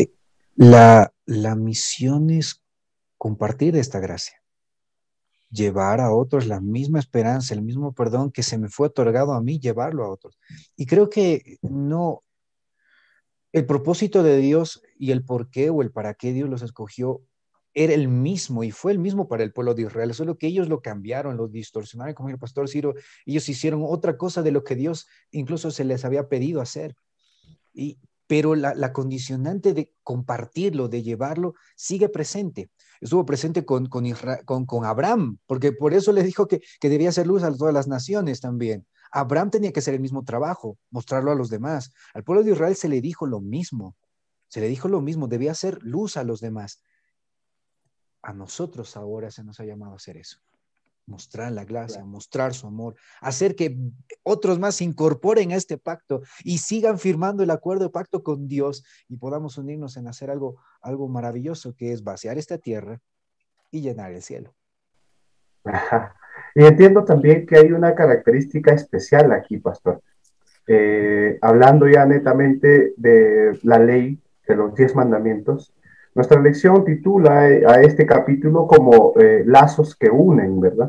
la misión es compartir esta gracia, llevar a otros la misma esperanza, el mismo perdón que se me fue otorgado a mí, llevarlo a otros. Y creo que no, el propósito de Dios y el por qué o el para qué Dios los escogió era el mismo y fue el mismo para el pueblo de Israel, solo que ellos lo cambiaron, lo distorsionaron, como el pastor Ciro, ellos hicieron otra cosa de lo que Dios incluso se les había pedido hacer. Pero la condicionante de compartirlo, de llevarlo, sigue presente. Estuvo presente con Abraham, porque por eso les dijo que debía hacer luz a todas las naciones también. Abraham tenía que hacer el mismo trabajo, mostrarlo a los demás. Al pueblo de Israel se le dijo lo mismo, debía hacer luz a los demás. A nosotros ahora se nos ha llamado a hacer eso. Mostrar la gracia, mostrar su amor, hacer que otros más se incorporen a este pacto y sigan firmando el acuerdo de pacto con Dios y podamos unirnos en hacer algo maravilloso, que es vaciar esta tierra y llenar el cielo. Ajá. Y entiendo también que hay una característica especial aquí, pastor. Hablando ya netamente de la ley, de los 10 mandamientos, nuestra lección titula a este capítulo como lazos que unen, ¿verdad?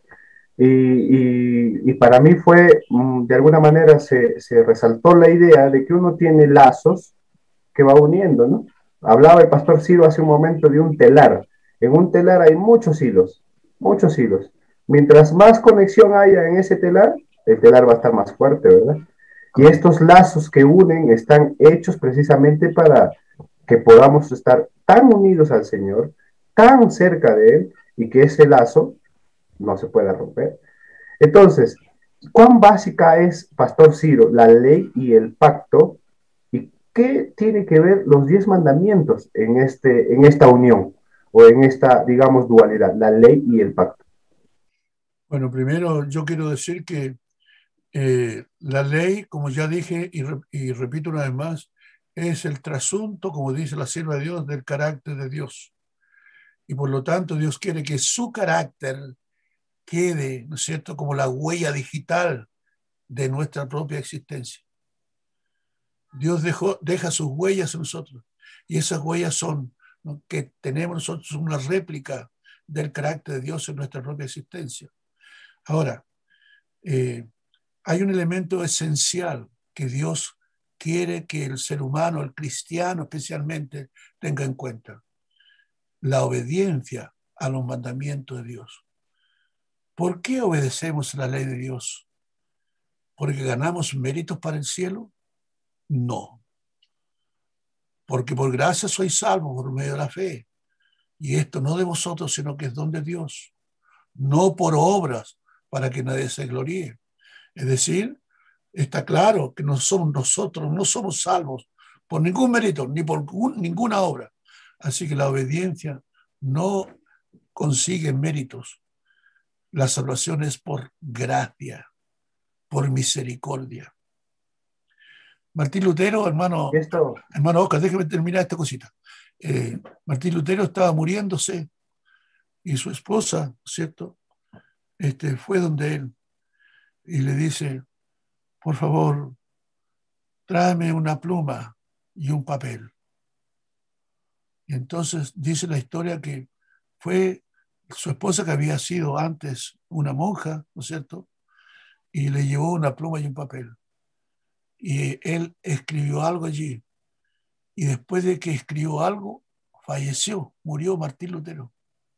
Y para mí fue, de alguna manera, se resaltó la idea de que uno tiene lazos que va uniendo, ¿no? Hablaba el pastor Ciro hace un momento de un telar. En un telar hay muchos hilos, muchos hilos. Mientras más conexión haya en ese telar, el telar va a estar más fuerte, ¿verdad? Y estos lazos que unen están hechos precisamente para que podamos estar tan unidos al Señor, tan cerca de Él, y que ese lazo no se pueda romper. Entonces, ¿cuán básica es, pastor Ciro, la ley y el pacto? ¿Y qué tiene que ver los 10 mandamientos en esta unión o en esta, digamos, dualidad, la ley y el pacto? Bueno, primero yo quiero decir que la ley, como ya dije y repito una vez más, es el trasunto, como dice la sierva de Dios, del carácter de Dios. Y por lo tanto Dios quiere que su carácter quede, ¿no es cierto?, como la huella digital de nuestra propia existencia. Dios deja sus huellas en nosotros y esas huellas son, ¿no?, que tenemos nosotros una réplica del carácter de Dios en nuestra propia existencia. Ahora, hay un elemento esencial que Dios quiere que el ser humano, el cristiano especialmente, tenga en cuenta: la obediencia a los mandamientos de Dios. ¿Por qué obedecemos la ley de Dios? ¿Porque ganamos méritos para el cielo? No. Porque por gracia sois salvos por medio de la fe. Y esto no de vosotros, sino que es don de Dios. No por obras, para que nadie se gloríe. Es decir, está claro que no somos nosotros, no somos salvos por ningún mérito, ni por ninguna obra. Así que la obediencia no consigue méritos. La salvación es por gracia, por misericordia. Martín Lutero, hermano Oscar, déjeme terminar esta cosita. Martín Lutero estaba muriéndose y su esposa, ¿cierto?, fue donde él y le dice: por favor, tráeme una pluma y un papel. Y entonces dice la historia que fue su esposa, que había sido antes una monja, ¿no es cierto?, y le llevó una pluma y un papel. Y él escribió algo allí. Y después de que escribió algo, falleció, murió Martín Lutero.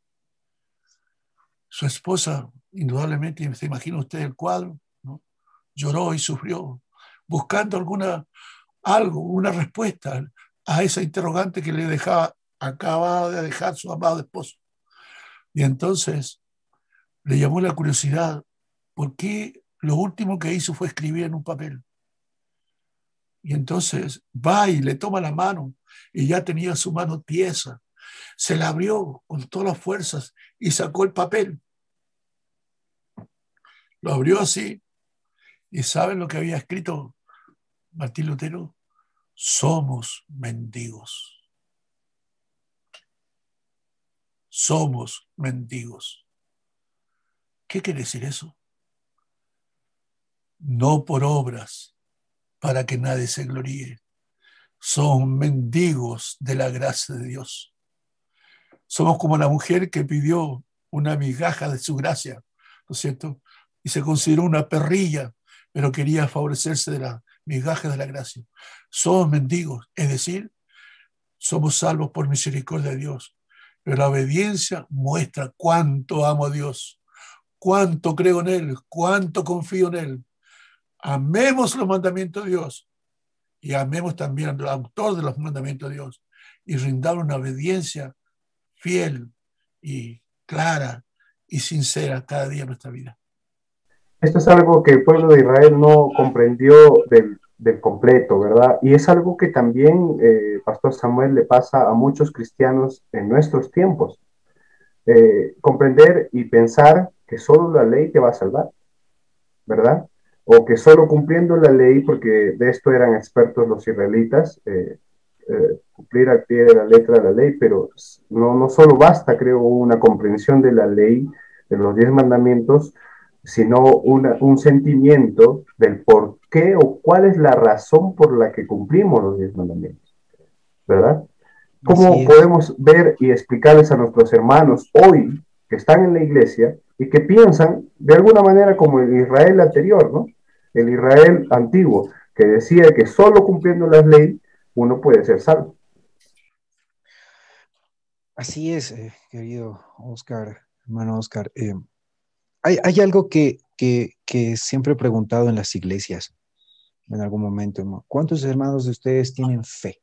Su esposa, indudablemente, se imagina usted el cuadro, ¿no?, lloró y sufrió, buscando una respuesta a esa interrogante que le acababa de dejar su amado esposo. Y entonces le llamó la curiosidad, ¿por qué lo último que hizo fue escribir en un papel? Y entonces va y le toma la mano, y ya tenía su mano tiesa. Se la abrió con todas las fuerzas y sacó el papel. Lo abrió así, y ¿saben lo que había escrito Martín Lutero? Somos mendigos. Somos mendigos. ¿Qué quiere decir eso? No por obras, para que nadie se gloríe. Son mendigos de la gracia de Dios. Somos como la mujer que pidió una migaja de su gracia, ¿no es cierto?, y se consideró una perrilla, pero quería favorecerse de la migaja de la gracia. Somos mendigos, es decir, somos salvos por misericordia de Dios. Pero la obediencia muestra cuánto amo a Dios, cuánto creo en Él, cuánto confío en Él. Amemos los mandamientos de Dios y amemos también al autor de los mandamientos de Dios y rindamos una obediencia fiel y clara y sincera cada día en nuestra vida. Esto es algo que el pueblo de Israel no comprendió del completo, ¿verdad? Y es algo que también, Pastor Samuel, le pasa a muchos cristianos en nuestros tiempos. Comprender y pensar que solo la ley te va a salvar, ¿verdad? O que solo cumpliendo la ley, porque de esto eran expertos los israelitas, cumplir al pie de la letra de la ley, pero no solo basta, creo, una comprensión de la ley, de los 10 mandamientos, sino un sentimiento del por qué o cuál es la razón por la que cumplimos los 10 mandamientos, ¿verdad? ¿Cómo podemos ver y explicarles a nuestros hermanos hoy que están en la iglesia y que piensan de alguna manera como el Israel anterior, ¿no? El Israel antiguo, que decía que solo cumpliendo las leyes uno puede ser salvo? Así es, querido Oscar, hermano Oscar. Hay algo que siempre he preguntado en las iglesias en algún momento, ¿no? ¿Cuántos hermanos de ustedes tienen fe?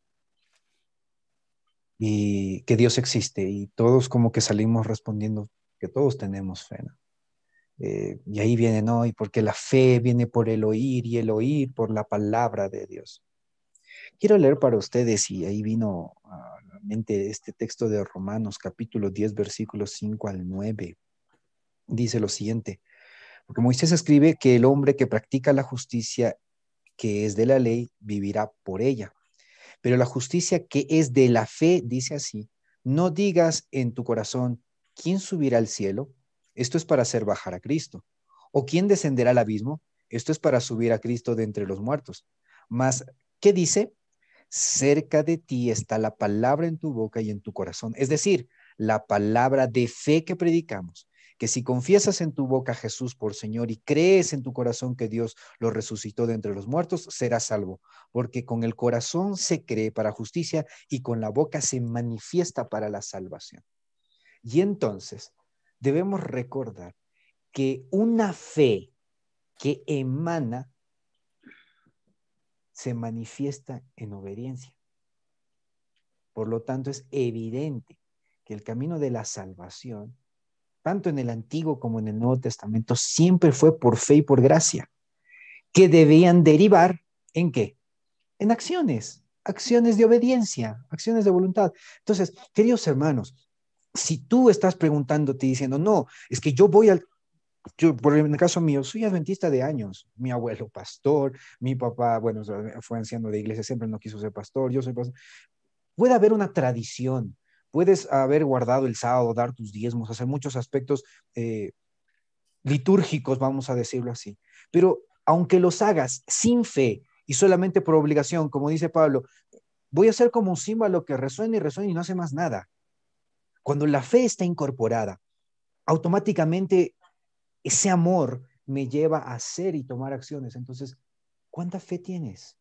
Y que Dios existe, y todos como que salimos respondiendo que todos tenemos fe, ¿no? Y ahí viene, ¿no? Y porque la fe viene por el oír y el oír por la palabra de Dios. Quiero leer para ustedes, y ahí vino a la mente este texto de Romanos, capítulo 10, versículos 5 al 9. Dice lo siguiente: porque Moisés escribe que el hombre que practica la justicia que es de la ley vivirá por ella. Pero la justicia que es de la fe dice así: no digas en tu corazón, ¿quién subirá al cielo? Esto es para hacer bajar a Cristo. ¿O quién descenderá al abismo? Esto es para subir a Cristo de entre los muertos. Mas, ¿qué dice? Cerca de ti está la palabra en tu boca y en tu corazón. Es decir, la palabra de fe que predicamos, que si confiesas en tu boca a Jesús por Señor y crees en tu corazón que Dios lo resucitó de entre los muertos, serás salvo. Porque con el corazón se cree para justicia y con la boca se manifiesta para la salvación. Y entonces debemos recordar que una fe que emana se manifiesta en obediencia. Por lo tanto, es evidente que el camino de la salvación, tanto en el Antiguo como en el Nuevo Testamento, siempre fue por fe y por gracia, que debían derivar ¿en qué? En acciones de obediencia, acciones de voluntad. Entonces, queridos hermanos, si tú estás preguntándote y diciendo, no, es que yo por el caso mío, soy adventista de años, mi abuelo pastor, mi papá, bueno, fue anciano de iglesia, siempre no quiso ser pastor, yo soy pastor. Puede haber una tradición, puedes haber guardado el sábado, dar tus diezmos, hacer muchos aspectos litúrgicos, vamos a decirlo así, pero aunque los hagas sin fe y solamente por obligación, como dice Pablo, voy a ser como un címbalo que resuena y no hace más nada. Cuando la fe está incorporada, automáticamente ese amor me lleva a hacer y tomar acciones. Entonces, ¿cuánta fe tienes?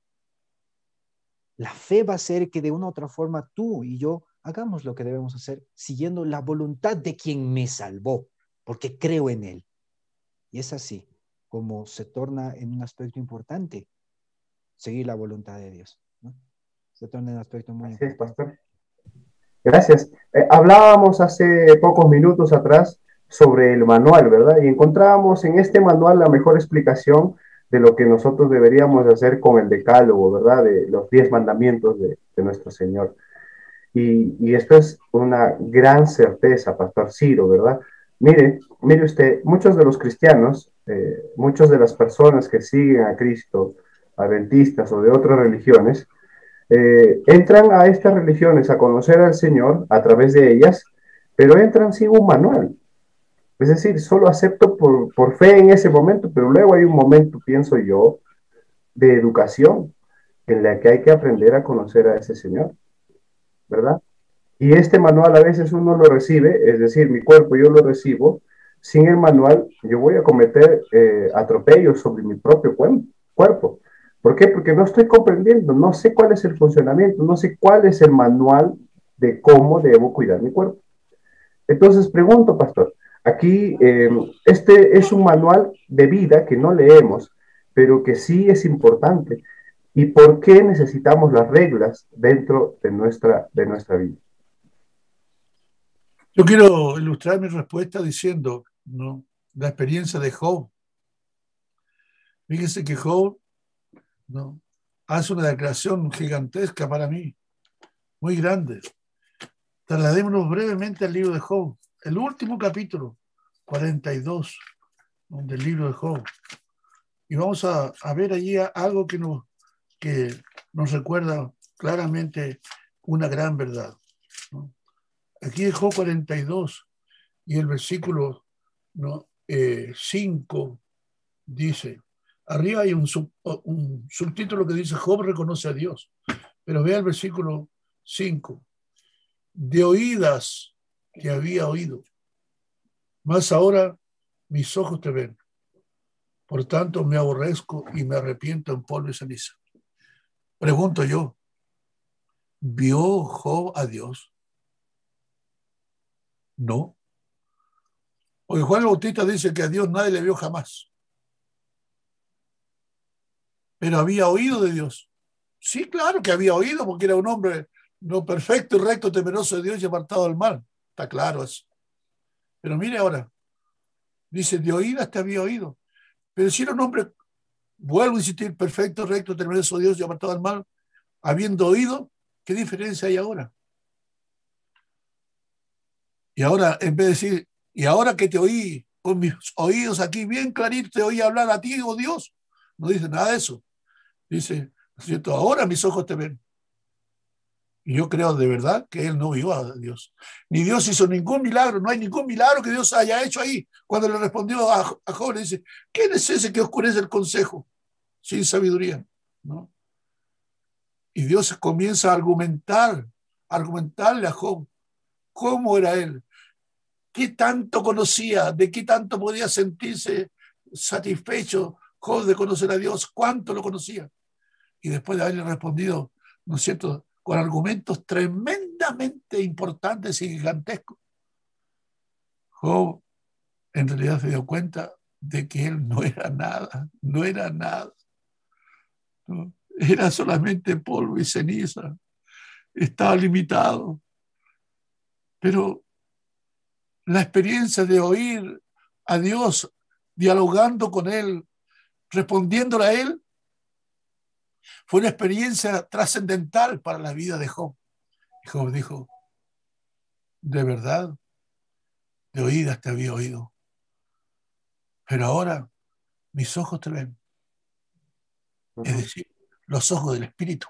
La fe va a hacer que de una u otra forma tú y yo hagamos lo que debemos hacer, siguiendo la voluntad de quien me salvó, porque creo en él. Y es así como se torna en un aspecto importante seguir la voluntad de Dios, ¿no? Se torna en un aspecto muy importante. Pastor. Gracias. Hablábamos hace pocos minutos atrás sobre el manual, ¿verdad? Y encontrábamos en este manual la mejor explicación de lo que nosotros deberíamos hacer con el decálogo, ¿verdad? De los 10 mandamientos de nuestro Señor. Y esto es una gran certeza, Pastor Ciro, ¿verdad? Mire usted, muchos de los cristianos, muchas de las personas que siguen a Cristo, adventistas o de otras religiones, entran a estas religiones a conocer al Señor a través de ellas, pero entran sin un manual. Es decir, solo acepto por fe en ese momento, pero luego hay un momento, pienso yo, de educación en la que hay que aprender a conocer a ese Señor, ¿verdad? Y este manual a veces uno lo recibe, es decir, mi cuerpo yo lo recibo, sin el manual yo voy a cometer atropellos sobre mi propio cuerpo. ¿Por qué? Porque no estoy comprendiendo, no sé cuál es el funcionamiento, no sé cuál es el manual de cómo debo cuidar mi cuerpo. Entonces pregunto, pastor, aquí este es un manual de vida que no leemos, pero que sí es importante. ¿Y por qué necesitamos las reglas dentro de nuestra vida? Yo quiero ilustrar mi respuesta diciendo, ¿no?, la experiencia de Job. Fíjense que Job, ¿no?, hace una declaración gigantesca para mí, muy grande. Trasladémonos brevemente al libro de Job, el último capítulo, 42, ¿no?, del libro de Job. Y vamos a ver allí algo que nos recuerda claramente una gran verdad, ¿no? Aquí en Job 42 y el versículo, ¿no?, 5 dice, arriba hay un subtítulo que dice Job reconoce a Dios, pero vea el versículo 5, de oídas te había oído, mas ahora mis ojos te ven, por tanto me aborrezco y me arrepiento en polvo y ceniza. Pregunto yo, ¿vio Job a Dios? No. Porque Juan el Bautista dice que a Dios nadie le vio jamás, pero había oído de Dios. Sí, claro que había oído, porque era un hombre no perfecto y recto, temeroso de Dios y apartado del mal. Está claro eso. Pero mire ahora, dice, de oídas te había oído. Pero si era un hombre, vuelvo a insistir, perfecto, recto, temeroso de Dios y apartado del mal, habiendo oído, ¿qué diferencia hay ahora? Y ahora, en vez de decir, y ahora que te oí con mis oídos aquí bien clarito, te oí hablar a ti, oh Dios, no dice nada de eso. Dice, ¿cierto? Ahora mis ojos te ven. Y yo creo de verdad que él no vio a Dios. Ni Dios hizo ningún milagro. No hay ningún milagro que Dios haya hecho ahí. Cuando le respondió a Job, le dice, ¿quién es ese que oscurece el consejo sin sabiduría? ¿No? Y Dios comienza a argumentarle a Job cómo era él, qué tanto conocía, de qué tanto podía sentirse satisfecho Job de conocer a Dios, cuánto lo conocía. Y después de haberle respondido, ¿no es cierto?, con argumentos tremendamente importantes y gigantescos, Job en realidad se dio cuenta de que él no era nada, no era nada, ¿no? Era solamente polvo y ceniza, estaba limitado. Pero la experiencia de oír a Dios, dialogando con él, respondiéndole a él, fue una experiencia trascendental para la vida de Job. Y Job dijo, de verdad, de oídas te había oído, pero ahora mis ojos te ven. Es decir, los ojos del Espíritu.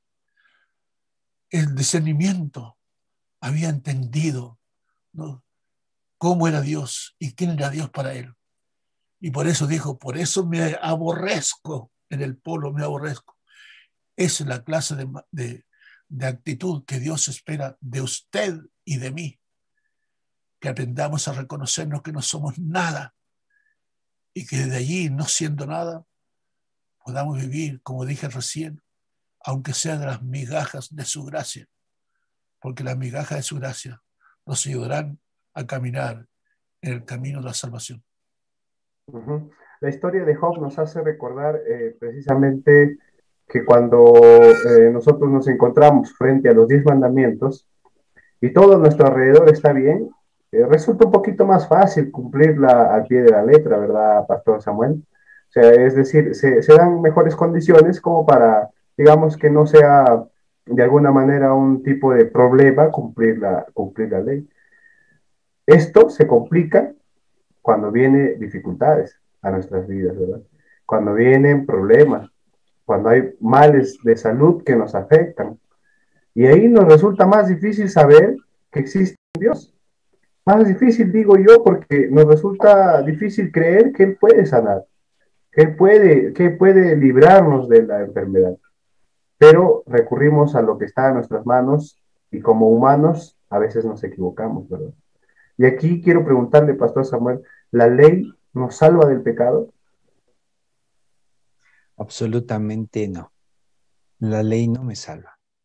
El discernimiento había entendido, ¿no?, cómo era Dios y quién era Dios para él. Y por eso dijo, por eso me aborrezco, en el polo me aborrezco. Esa es la clase de actitud que Dios espera de usted y de mí. Que aprendamos a reconocernos que no somos nada y que de allí, no siendo nada, podamos vivir, como dije recién, aunque sea de las migajas de su gracia, porque las migajas de su gracia nos ayudarán a caminar en el camino de la salvación. La historia de Job nos hace recordar precisamente que cuando nosotros nos encontramos frente a los 10 mandamientos y todo a nuestro alrededor está bien, resulta un poquito más fácil cumplirla al pie de la letra, ¿verdad, Pastor Samuel? O sea, es decir, se dan mejores condiciones como para, digamos, que no sea de alguna manera un tipo de problema cumplir la ley. Esto se complica cuando vienen dificultades a nuestras vidas, ¿verdad? Cuando vienen problemas, cuando hay males de salud que nos afectan. Y ahí nos resulta más difícil saber que existe Dios. Más difícil, digo yo, porque nos resulta difícil creer que Él puede sanar, que Él puede librarnos de la enfermedad. Pero recurrimos a lo que está en nuestras manos y como humanos a veces nos equivocamos, ¿verdad? Y aquí quiero preguntarle, Pastor Samuel, ¿la ley nos salva del pecado? Absolutamente no. La ley no me salva.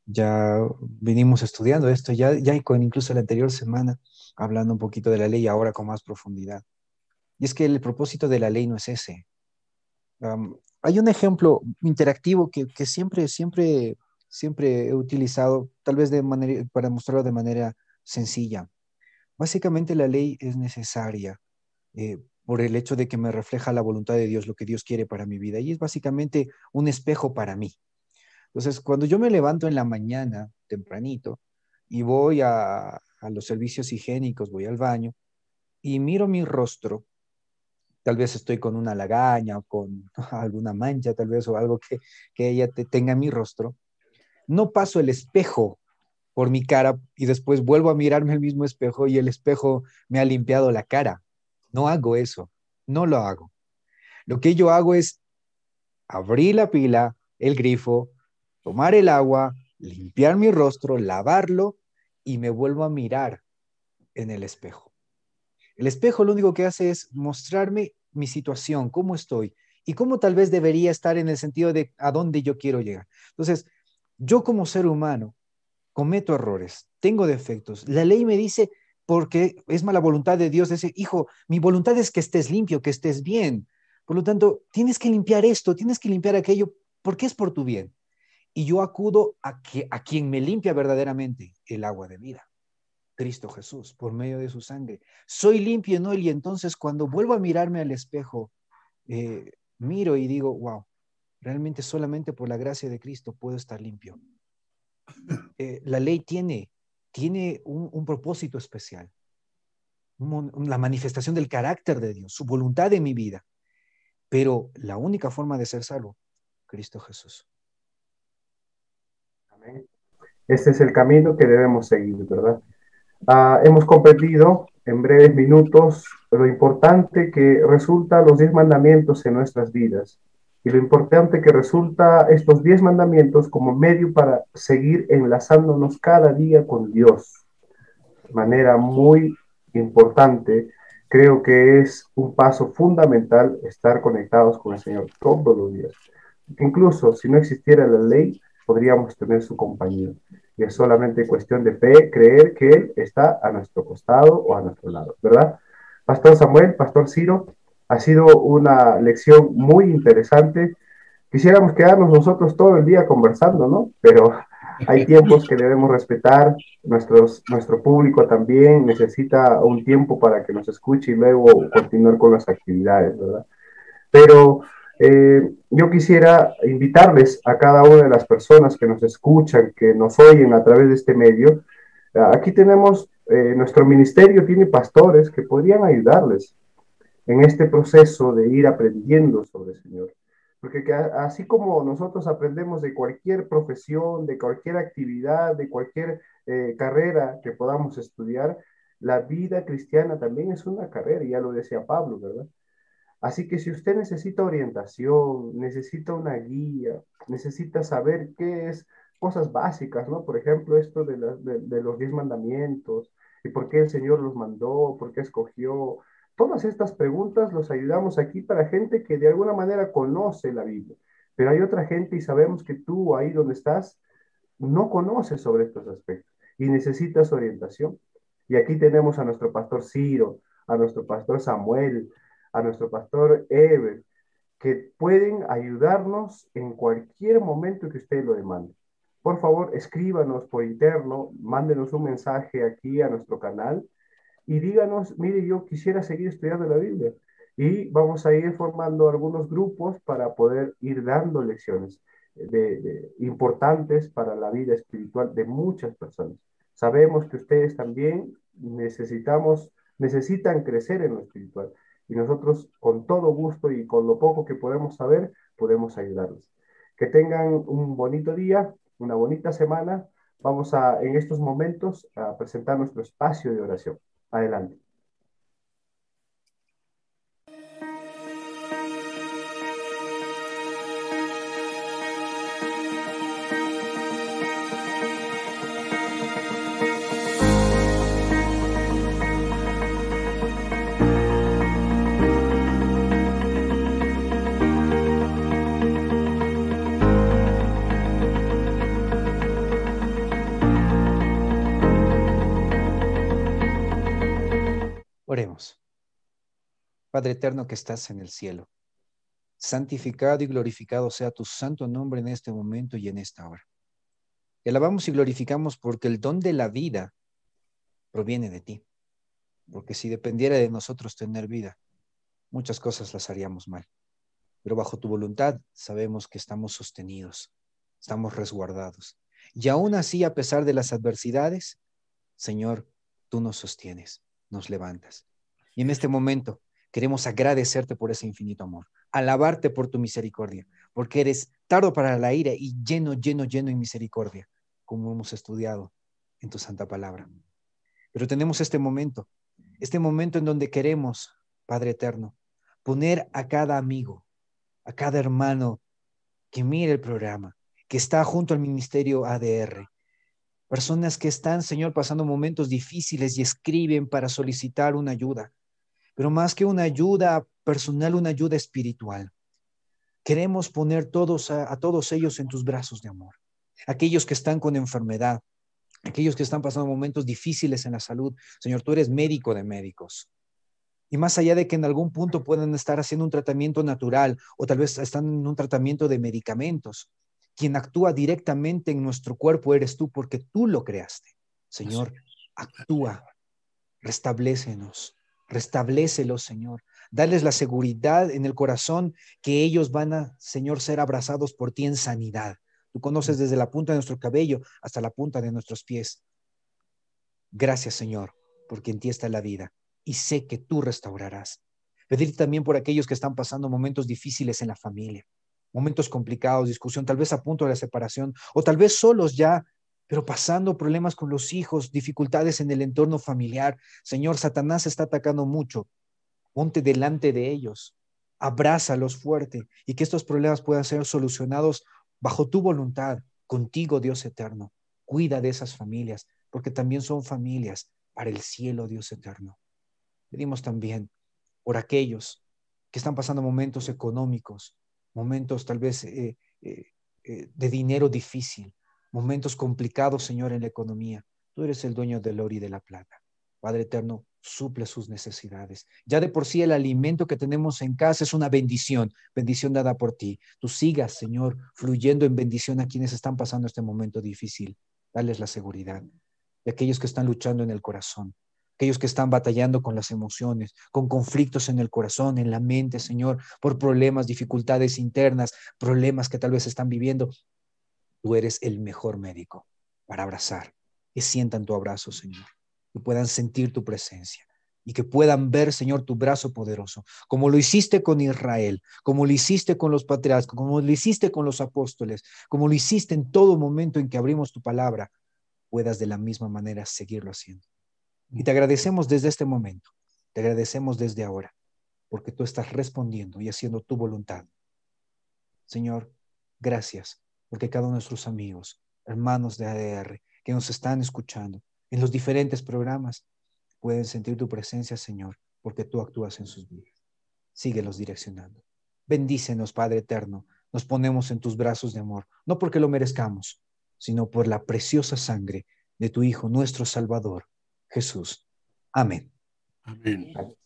ya vinimos estudiando esto, ya con incluso la anterior semana, hablando un poquito de la ley, ahora con más profundidad. Y es que el propósito de la ley no es ese. Hay un ejemplo interactivo que siempre he utilizado, tal vez para mostrarlo de manera sencilla. Básicamente la ley es necesaria por el hecho de que me refleja la voluntad de Dios, lo que Dios quiere para mi vida, y es básicamente un espejo para mí. Entonces, cuando yo me levanto en la mañana, tempranito, y voy a los servicios higiénicos, voy al baño, y miro mi rostro, tal vez estoy con una lagaña o con alguna mancha, tal vez, o algo que ella tenga en mi rostro, no paso el espejo por mi cara y después vuelvo a mirarme al mismo espejo y el espejo me ha limpiado la cara. No hago eso, no lo hago. Lo que yo hago es abrir la pila, el grifo, tomar el agua, limpiar mi rostro, lavarlo y me vuelvo a mirar en el espejo. El espejo lo único que hace es mostrarme mi situación, cómo estoy y cómo tal vez debería estar en el sentido de a dónde yo quiero llegar. Entonces, yo como ser humano cometo errores, tengo defectos. La ley me dice, porque es mala voluntad de Dios, dice, hijo, mi voluntad es que estés limpio, que estés bien. Por lo tanto, tienes que limpiar esto, tienes que limpiar aquello, porque es por tu bien. Y yo acudo a quien me limpia verdaderamente el agua de vida. Cristo Jesús, por medio de su sangre. Soy limpio en él y entonces cuando vuelvo a mirarme al espejo, miro y digo, wow, realmente solamente por la gracia de Cristo puedo estar limpio. La ley tiene un propósito especial, la manifestación del carácter de Dios, su voluntad en mi vida, pero la única forma de ser salvo, Cristo Jesús. Amén. Este es el camino que debemos seguir, ¿verdad? Hemos comprendido en breves minutos lo importante que resulta los 10 mandamientos en nuestras vidas y lo importante que resulta estos 10 mandamientos como medio para seguir enlazándonos cada día con Dios. De manera muy importante, creo que es un paso fundamental estar conectados con el Señor todos los días. Incluso si no existiera la ley, podríamos tener su compañía. Y es solamente cuestión de fe, creer que Él está a nuestro costado o a nuestro lado, ¿verdad? Pastor Samuel, Pastor Ciro, ha sido una lección muy interesante. Quisiéramos quedarnos nosotros todo el día conversando, ¿no? Pero hay tiempos que debemos respetar. Nuestro público también necesita un tiempo para que nos escuche y luego continuar con las actividades, ¿verdad? Pero yo quisiera invitarles a cada una de las personas que nos escuchan, que nos oyen a través de este medio. Aquí tenemos, nuestro ministerio tiene pastores que podrían ayudarles en este proceso de ir aprendiendo sobre el Señor. Porque así como nosotros aprendemos de cualquier profesión, de cualquier actividad, de cualquier carrera que podamos estudiar, la vida cristiana también es una carrera, y ya lo decía Pablo, ¿verdad? Así que si usted necesita orientación, necesita una guía, necesita saber qué es cosas básicas, ¿no? Por ejemplo, esto de los 10 mandamientos y por qué el Señor los mandó, por qué escogió. Todas estas preguntas los ayudamos aquí para gente que de alguna manera conoce la Biblia. Pero hay otra gente y sabemos que tú ahí donde estás no conoces sobre estos aspectos y necesitas orientación. Y aquí tenemos a nuestro pastor Ciro, a nuestro pastor Samuel, a nuestro pastor Ever, que pueden ayudarnos en cualquier momento que usted lo demande. Por favor, escríbanos por interno, mándenos un mensaje aquí a nuestro canal y díganos, mire, yo quisiera seguir estudiando la Biblia. Y vamos a ir formando algunos grupos para poder ir dando lecciones importantes para la vida espiritual de muchas personas. Sabemos que ustedes también necesitan crecer en lo espiritual. Y nosotros, con todo gusto y con lo poco que podemos saber, podemos ayudarles. Que tengan un bonito día, una bonita semana. Vamos en estos momentos, a presentar nuestro espacio de oración. Adelante. Oremos. Padre eterno que estás en el cielo, santificado y glorificado sea tu santo nombre en este momento y en esta hora. Te alabamos y glorificamos porque el don de la vida proviene de ti. Porque si dependiera de nosotros tener vida, muchas cosas las haríamos mal. Pero bajo tu voluntad sabemos que estamos sostenidos, estamos resguardados. Y aún así, a pesar de las adversidades, Señor, tú nos sostienes, nos levantas. Y en este momento queremos agradecerte por ese infinito amor, alabarte por tu misericordia, porque eres tardo para la ira y lleno, lleno, lleno en misericordia, como hemos estudiado en tu santa palabra. Pero tenemos este momento en donde queremos, Padre eterno, poner a cada amigo, a cada hermano que mire el programa, que está junto al ministerio ADR, personas que están, Señor, pasando momentos difíciles y escriben para solicitar una ayuda, pero más que una ayuda personal, una ayuda espiritual. Queremos poner a todos ellos en tus brazos de amor. Aquellos que están con enfermedad, aquellos que están pasando momentos difíciles en la salud. Señor, tú eres médico de médicos. Y más allá de que en algún punto puedan estar haciendo un tratamiento natural o tal vez están en un tratamiento de medicamentos, quien actúa directamente en nuestro cuerpo eres tú porque tú lo creaste. Señor, actúa, restablécenos, restablécelos, Señor. Dales la seguridad en el corazón que ellos van a, Señor, ser abrazados por ti en sanidad. Tú conoces desde la punta de nuestro cabello hasta la punta de nuestros pies. Gracias, Señor, porque en ti está la vida y sé que tú restaurarás. Pedir también por aquellos que están pasando momentos difíciles en la familia, momentos complicados, discusión, tal vez a punto de la separación o tal vez solos ya, pero pasando problemas con los hijos, dificultades en el entorno familiar. Señor, Satanás está atacando mucho. Ponte delante de ellos, abrázalos fuerte y que estos problemas puedan ser solucionados bajo tu voluntad, contigo, Dios eterno. Cuida de esas familias, porque también son familias para el cielo, Dios eterno. Pedimos también por aquellos que están pasando momentos económicos, momentos tal vez de dinero difícil, momentos complicados, Señor, en la economía. Tú eres el dueño del oro y de la plata. Padre eterno, suple sus necesidades. Ya de por sí el alimento que tenemos en casa es una bendición, bendición dada por ti. Tú sigas, Señor, fluyendo en bendición a quienes están pasando este momento difícil. Dales la seguridad. De aquellos que están luchando en el corazón, aquellos que están batallando con las emociones, con conflictos en el corazón, en la mente, Señor, por problemas, dificultades internas, problemas que tal vez están viviendo. Tú eres el mejor médico para abrazar, que sientan tu abrazo, Señor, que puedan sentir tu presencia y que puedan ver, Señor, tu brazo poderoso, como lo hiciste con Israel, como lo hiciste con los patriarcas, como lo hiciste con los apóstoles, como lo hiciste en todo momento en que abrimos tu palabra, puedas de la misma manera seguirlo haciendo. Y te agradecemos desde este momento, te agradecemos desde ahora, porque tú estás respondiendo y haciendo tu voluntad. Señor, gracias, porque cada uno de nuestros amigos, hermanos de ADR, que nos están escuchando en los diferentes programas, pueden sentir tu presencia, Señor, porque tú actúas en sus vidas. Síguelos direccionando. Bendícenos, Padre eterno. Nos ponemos en tus brazos de amor, no porque lo merezcamos, sino por la preciosa sangre de tu Hijo, nuestro Salvador, Jesús. Amén. Amén.